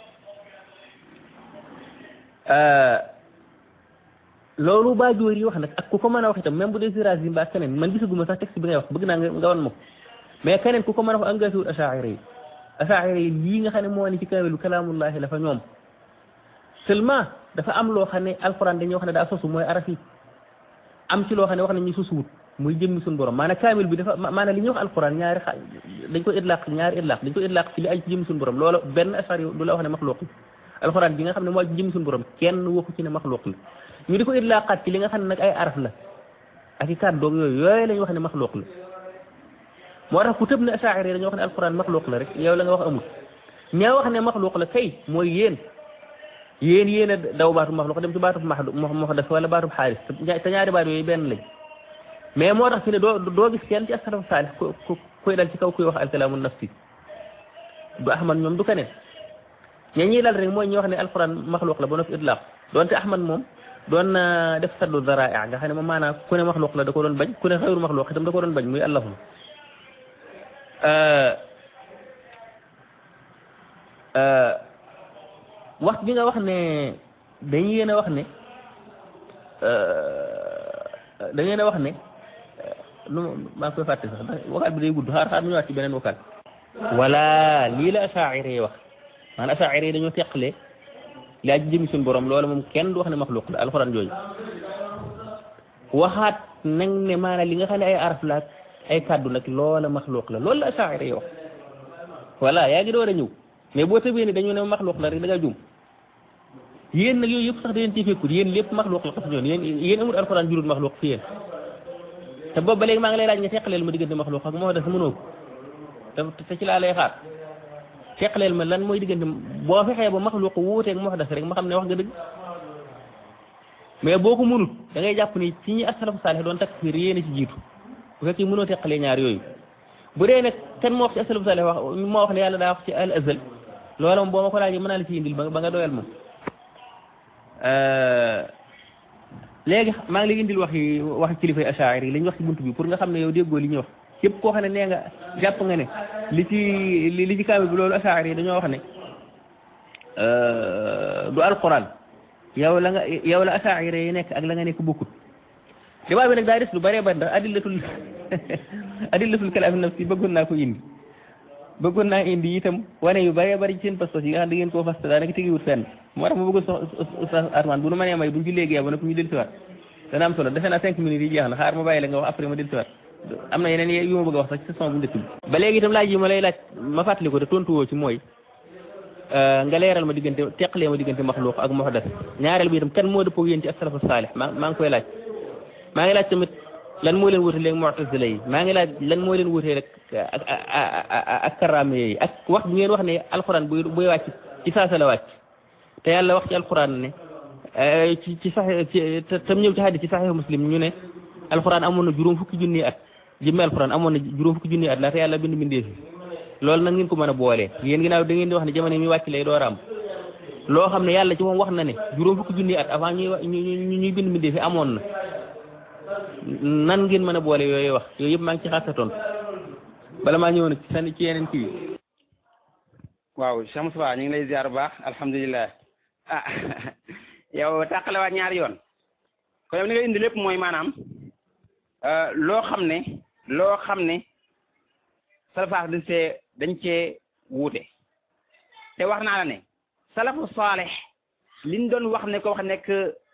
loolu baa jóor yi wax nag ak ku ko mën a wax itam même bu dee sirage yi mbaa keneen man gisaguma sax texte bi ngay wax bëgg naa nga wan ma ko mais keneen ku ko mën a wax engagé wul achaira yi achaira yi lii nga xam ne moo ne ci kaamilu kalaamullahi la fa ñoom seulement dafa am loo xam ne alquran dañuy wax ne daa sosu mooy araf yi am ci loo xam ne wax ne ñu sosuwut muy jëmmi suñu borom maanaam kaamil bi dafa maanaam li ñuy wax alquran ñaari xa dañ ko idlaq ñaari idlaq dañ ko idlaq ci li ay ci jëmmi suñu borom loolu benn achari du la wax ne maxluq la alquran bi nga xam ne moo ci jëmmi suñu borom kenn waxu ci ne maxluq la ñu di ko idlaqaat ci li nga xam ne nag ay araf la ak i kàddoog yooyu yooyu la ñuy wax ne maxluq la moo tax ku tëb ne achaari yi dañoo wax ne alquran maxluq la rek yow la nga wax amul ñaa wax ne maxluq la kay mooy yéen yéen yéen a daw baatu maxluq dem ci baatu muhdas wala baatu xaalis te ñaari baat yooyu benn lañ mais moo tax ci ne doo doo gis kenn ci as-salafu saalih ku kuy dal ci kaw kuy wax alkalaamu nafsi du ahmad ñoom du keneen ña ñuy dal rek mooy ñi wax ne alquran maxluq la ba noppi idlaq doonte ahmad moom doon na def saddu daraa nga xam ne moom maanaam ku ne maxluq la da ko doon bañ ku ne xayru maxluq itam da ko doon bañ muy allahuma wax bi nga wax ne dañ yéen a wax ne da ngeen a wax ne nu maa ngi koy fàtte sax wakaat bi day gudd xaar xaar mu ñëwaat ci beneen wakaat voilà lii la achaira yi wax maanaam achaira yi dañoo teqale laa ji jëmi suñu borom loolu moom kenn du wax ne maxluq la alxuraan jooju waxaat nag ne maanaam li nga xam ne ay araf la ay kàddu nag loola maxluq la loolu la achaira yi wax voilà yaa ngi door a ñëw mais boo tëbee ni dañu ne maxluq la rek da nga juum yéen nag yooyu yëpp sax da leen ci fekkut yéen lépp maxluq la xas ñoon yéen yéen amul alxuraan jurul maxluq fi yéen te boobu ba léegi maa ngi lay laaj nga teqaleel ma diggante maxluq ak moo def mënoo ko te ci laa lay xaar teqaleel ma lan mooy diggante boo fexee ba maxluq wuuteeg muhdas rek ma xam ne wax nga dëgg mais boo ko mënut da ngay jàpp ni ci ñi as-salafu saalih doon takfir yéen a ci jiitu bu fekkee mënoo teqalee ñaar yooyu bu dee nag kan moo wax ci as-salafu saalih wax moo wax ne yàlla daa wax ci al azal loola moom boo ma ko laajee mën naa la ci indil ba nga doyal moom léegi maa ngi lay indil wax yi waxi kilifay achaari yi li ñu wax ci buntu bi pour nga xam ne yow déggoo li ñuy wax képp koo xam ne nee nga jàpp nga ne li ci li ci kaamil bi loolu achaari yi dañoo wax ne du alquran yow la nga yow la achaari yi nekk ak la nga nekk bokkut débat bi nag daa des lu bëree bëri ndax adillatul adillatul kalaam nafsi bëggoon naa ko indi bëggoon naa indi itam wane yu bëree bëri ci seen pastos yi nga xam da ngeen koo fas daanaka tegiwut fenn moo tax ma bëggoon sox Oustaz Armane bu nu mënee may buñ ci léegi ba nag ñu del siwaat dana am solo defe naa cinq minutes yi jeex na xaar ma bàyyi la nga wax après ma del siwaat am na yeneen yu ma bëgg a wax sax ci saison bu njëkk bi ba léegi itam laaj yi ma lay laaj ma fàttali ko te tontu woo ci mooy nga leeral ma diggante teqalee ma diggante maxluuq ak muhdas ñaareel bi itam kan moo dëppoo yéen ci as-salafu saalih maa maa ngi koy laaj maa ngi laaj tamit lan moo leen wute léegi mu'tazila yi maa ngi laaj lan moo leen wutee rek ak ak karaame yi ak wax bi ngeen wax ne alxuraan buy buy wàcc ci saasa la wàcc te yàlla wax ci alxuraan ne ci ci sax ci tam ñëw ci hadis ci saxiix muslim ñu ne alxuraan amoon na juróom fukki junni at jëmmi alxuraan amoon na juróom fukki junni at laata yàlla bind bindee fi loolu nag ngeen ko mën a boolee yéen ginnaaw da ngeen di wax ne jamono mi wàcc lay door a am loo xam ne yàlla ci moom wax na ne juróom fukki junni at avant ñuy ñuy bind bindee fi amoon na nan ngeen mën a boole yooyu wax yooyu yëpp maa ngi ci xaar sa tontu bala maa ñëw nag ci sànni ci yeneen kii yi. waaw Cheikh Moustapha ñu ngi lay ziar bu baax alhamdulilah ah yow tàqale waat ñaari yoon kon yow ni nga indi lépp mooy maanaam loo xam ne loo xam ne salafaat dañ see dañ cee wuute te wax naa la ne salafu saalih liñ doon wax ne ko wax nekk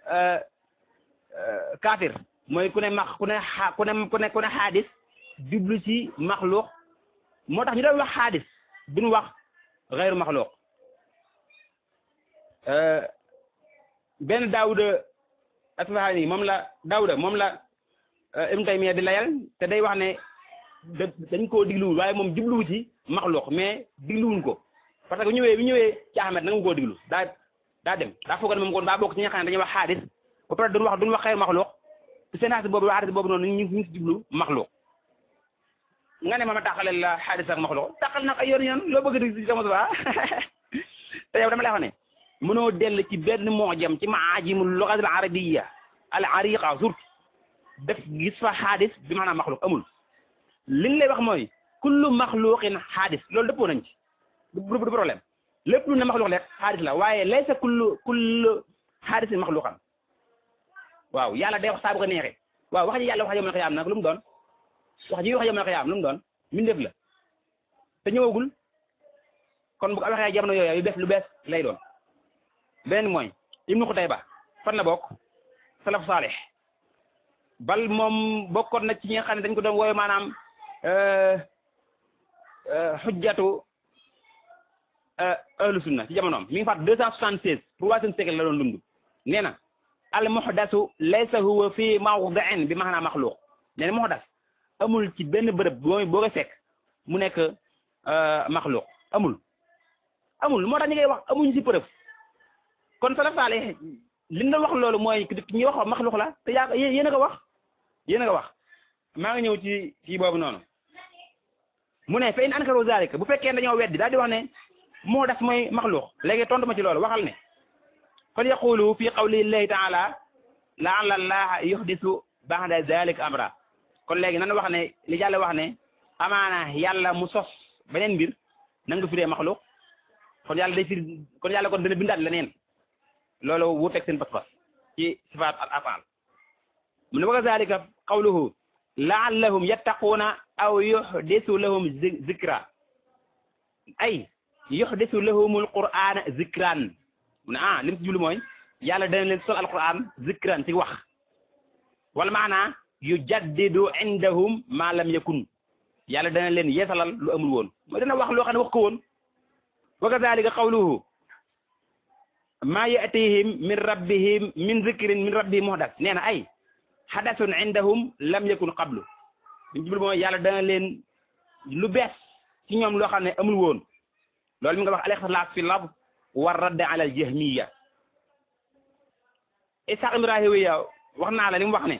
kaafir mooy ku ne max ku ne xa ku ne ku ne ku ne xaadis jublu ci maxluuq moo tax ñu doon wax xaadis duñu wax xayru maxluuq benn daawuda asfahaani moom la daawuda moom la Ibn Taymiyya di layal te day wax ne da dañ koo digluwul waaye moom jubluwu ci maxluuq mais digluwuñ ko parce que ñëwee bi ñëwee ci Ahmed nanga koo diglu daa daa dem daa foog ne moom kon daa bokk ci ñi nga xam ne dañuy wax xaadis ba pare duñu wax duñu wax xayru maxluuq seen xadis boobu xadis boobu noonu ñu ngi ci jublu maxluuq nga ne ma ma tàqaleel la xadis ak maxluuq tàqal nag ay yoon yoon loo bëgg di sama suba te yow dama lay wax ne mënoo dell ci benn mu'jam ci maajimul lugha al arabiyya al ariqa surtout def gis fa xadis bi maanaam maxluuq amul li ñu lay wax mooy kullu maxluuqin xadis loolu dëppoo nañ ci du du problème lépp lu ne maxluuq rek xadis la waaye laysa kullu kullu xadisin maxluuqan waaw yàlla day wax saa bu ko neexee waaw wax ji yàlla wax yawmal qiyaam nag lu mu doon wax ji wax yawmal qiyaam lu mu doon mbindeef la te ñëwagul kon bu ko waxee jamono yooyu yu bees lu bees lay doon beneen mooy Ibnu Xutayba fan la bokk salaf saalih bal moom bokkoon na ci ñi nga xam ne dañ ko doon woowe maanaam xujjatu ahlu sunna ci jamonoom mi ngi faat deux cent soixante seize troisième siècle la doon dund nee na al muhdasu laysa huwa fi mawdi'in bi maanaam maxluuq nee na muhdas amul ci benn bërëb boo boo ko fekk mu nekk maxluuq amul amul moo tax ñi ngay wax amuñ ci preuve kon salaf saalih li nga wax loolu mooy ñi wax maxluuq la te yaa yéen a ko wax yéen a ko wax maa ngi ñëw ci ci boobu noonu mu ne fa in ankaru zalika bu fekkee dañoo weddi daal di wax ne muhdas mooy maxluuq léegi tontu ma ci loolu waxal ne fal yaqulu fi qawli llahi taala la'alla allaha yuhdisu ba'da zalika amra kon léegi nan wax ne li yàlla wax ne amaana yàlla mu sos beneen mbir nan nga firee maxluuq kon yàlla day firi kon yàlla kon dana bindaat leneen loolu wuuteeg seen pas-pas ci sifaat al afaal mu ne wa kazalika qawluhu la'allahum yattaquuna aw yuhdisu lahum zikra ay yuhdisu lahumul qur'ana zikran mu ne ah li mu si jublu mooy yàlla dana leen sol alquran zikran ci wax wala maanaa yu jaddidu indahum ma lam yakun yàlla dana leen yeesalal lu amul woon mooy dana wax loo xam ne wax ko woon wa kazalika qawluhu ma yatihim min rabbihim min zikrin min rabbihim muhdas nee na ay hadasun indahum lam yakun qablu li mu jublu mooy yàlla dana leen lu bees ci ñoom loo xam ne amul woon loolu mi nga wax al-ixtilaaf fi lafz wa radd ala al-jahmiyya. Ishaq ibn Raahawayh wax naa la li mu wax ne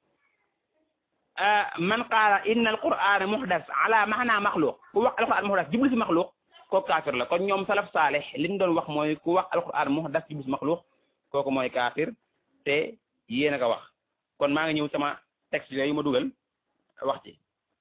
man qaala inna al-qur'aana muhdas ala maana maxluuq ku wax al-qur'aan muhdas jublu si maxluuq kooku kaafir la kon ñoom salaf saalih li ñu doon wax mooy ku wax al-qur'aan muhdas jublu si maxluuq kooku mooy kaafir te yéen a ko wax kon maa ngi ñëw sama texte yooyu ma dugal wax ci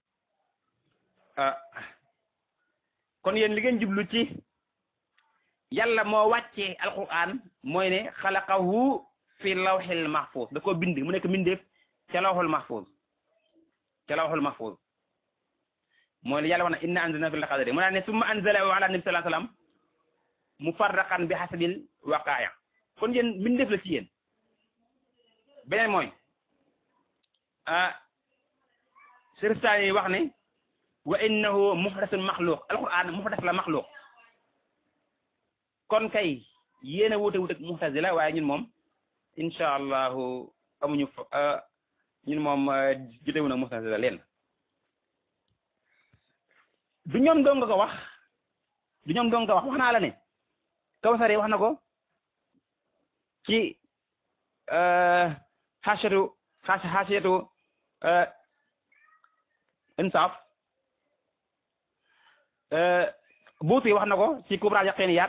kon yéen li ngeen jublu ci yàlla moo wàccee al-qur'aan mooy ne xalaqahu fi lawhil mahfuz da koo bind mu nekk mbindeef ca lawhul mahfuz ca lawhul mahfuz mooy li yàlla wax na inna anzalna fi l-qadri mu naa ne summa anzalahu ala nabi sallallahu alayhi wasallam mufarraqan bi hasabil waqaaya kon yéen mbindeef la ci yéen beneen mooy ah Siristani wax ne wa innahu muhdasun maxluuq alquran muhdas la maxluuq kon kay yéen a wuute wuute mu'tazila waaye ñun moom incha allahu amuñu ñun moom jotewu na mu'tazila leen du ñoom dong nga ko wax du ñoom dong nga ko wax wax naa la ne Kawsari wax na ko ci xaasiyatu xaasiyatu insaaf Buuti wax na ko ci kubra yaqiniyaat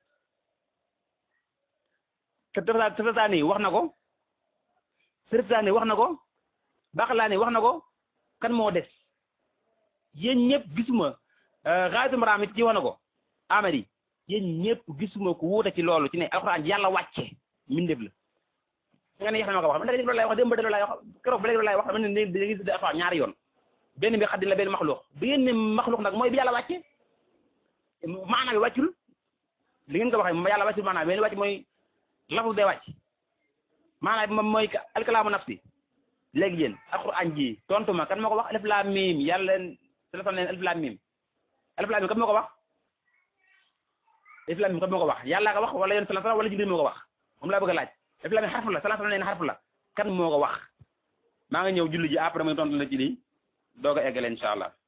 Siristani wax na ko Siristani wax na ko Baqlaani wax na ko kan moo des yéen ñëpp gisuma Ghaayatu Maraam it ci wax na ko Amady yéen ñëpp gisuma ko wuute ci loolu ci ne alxuraan yàlla wàcce mbindeef la nga ne yaxna ma ko wax man da loolu lay wax démb da loolu lay wax keroog ba léegi loolu lay wax man ne da ngay gis alxuraan ñaari yoon benn bi xaddin la benn maxluux bi ngeen ne maxluux nag mooy bi yàlla wàcce maanaam bi wàccul li ngeen ko waxee yàlla wàccul maanaam bi wàcc mooy lafuz day wàcc maanaam bi moom mooy alkalaamu nafsi léegi yéen alxuraan ji tontu ma kan moo ko wax alif laam miim yàlla téléphone leen alif laam miim alif laam miim kan moo ko wax alif laam miim kan moo ko wax yàlla ko wax wala yéen sallallahu wala Jibril moo ko wax moom laa bëgg a laaj alif laam miim xarfu la sallallahu leen xarfu la kan moo ko wax maa nga ñëw julli ji après mooy tontu la ci lii doog a eggale incha allah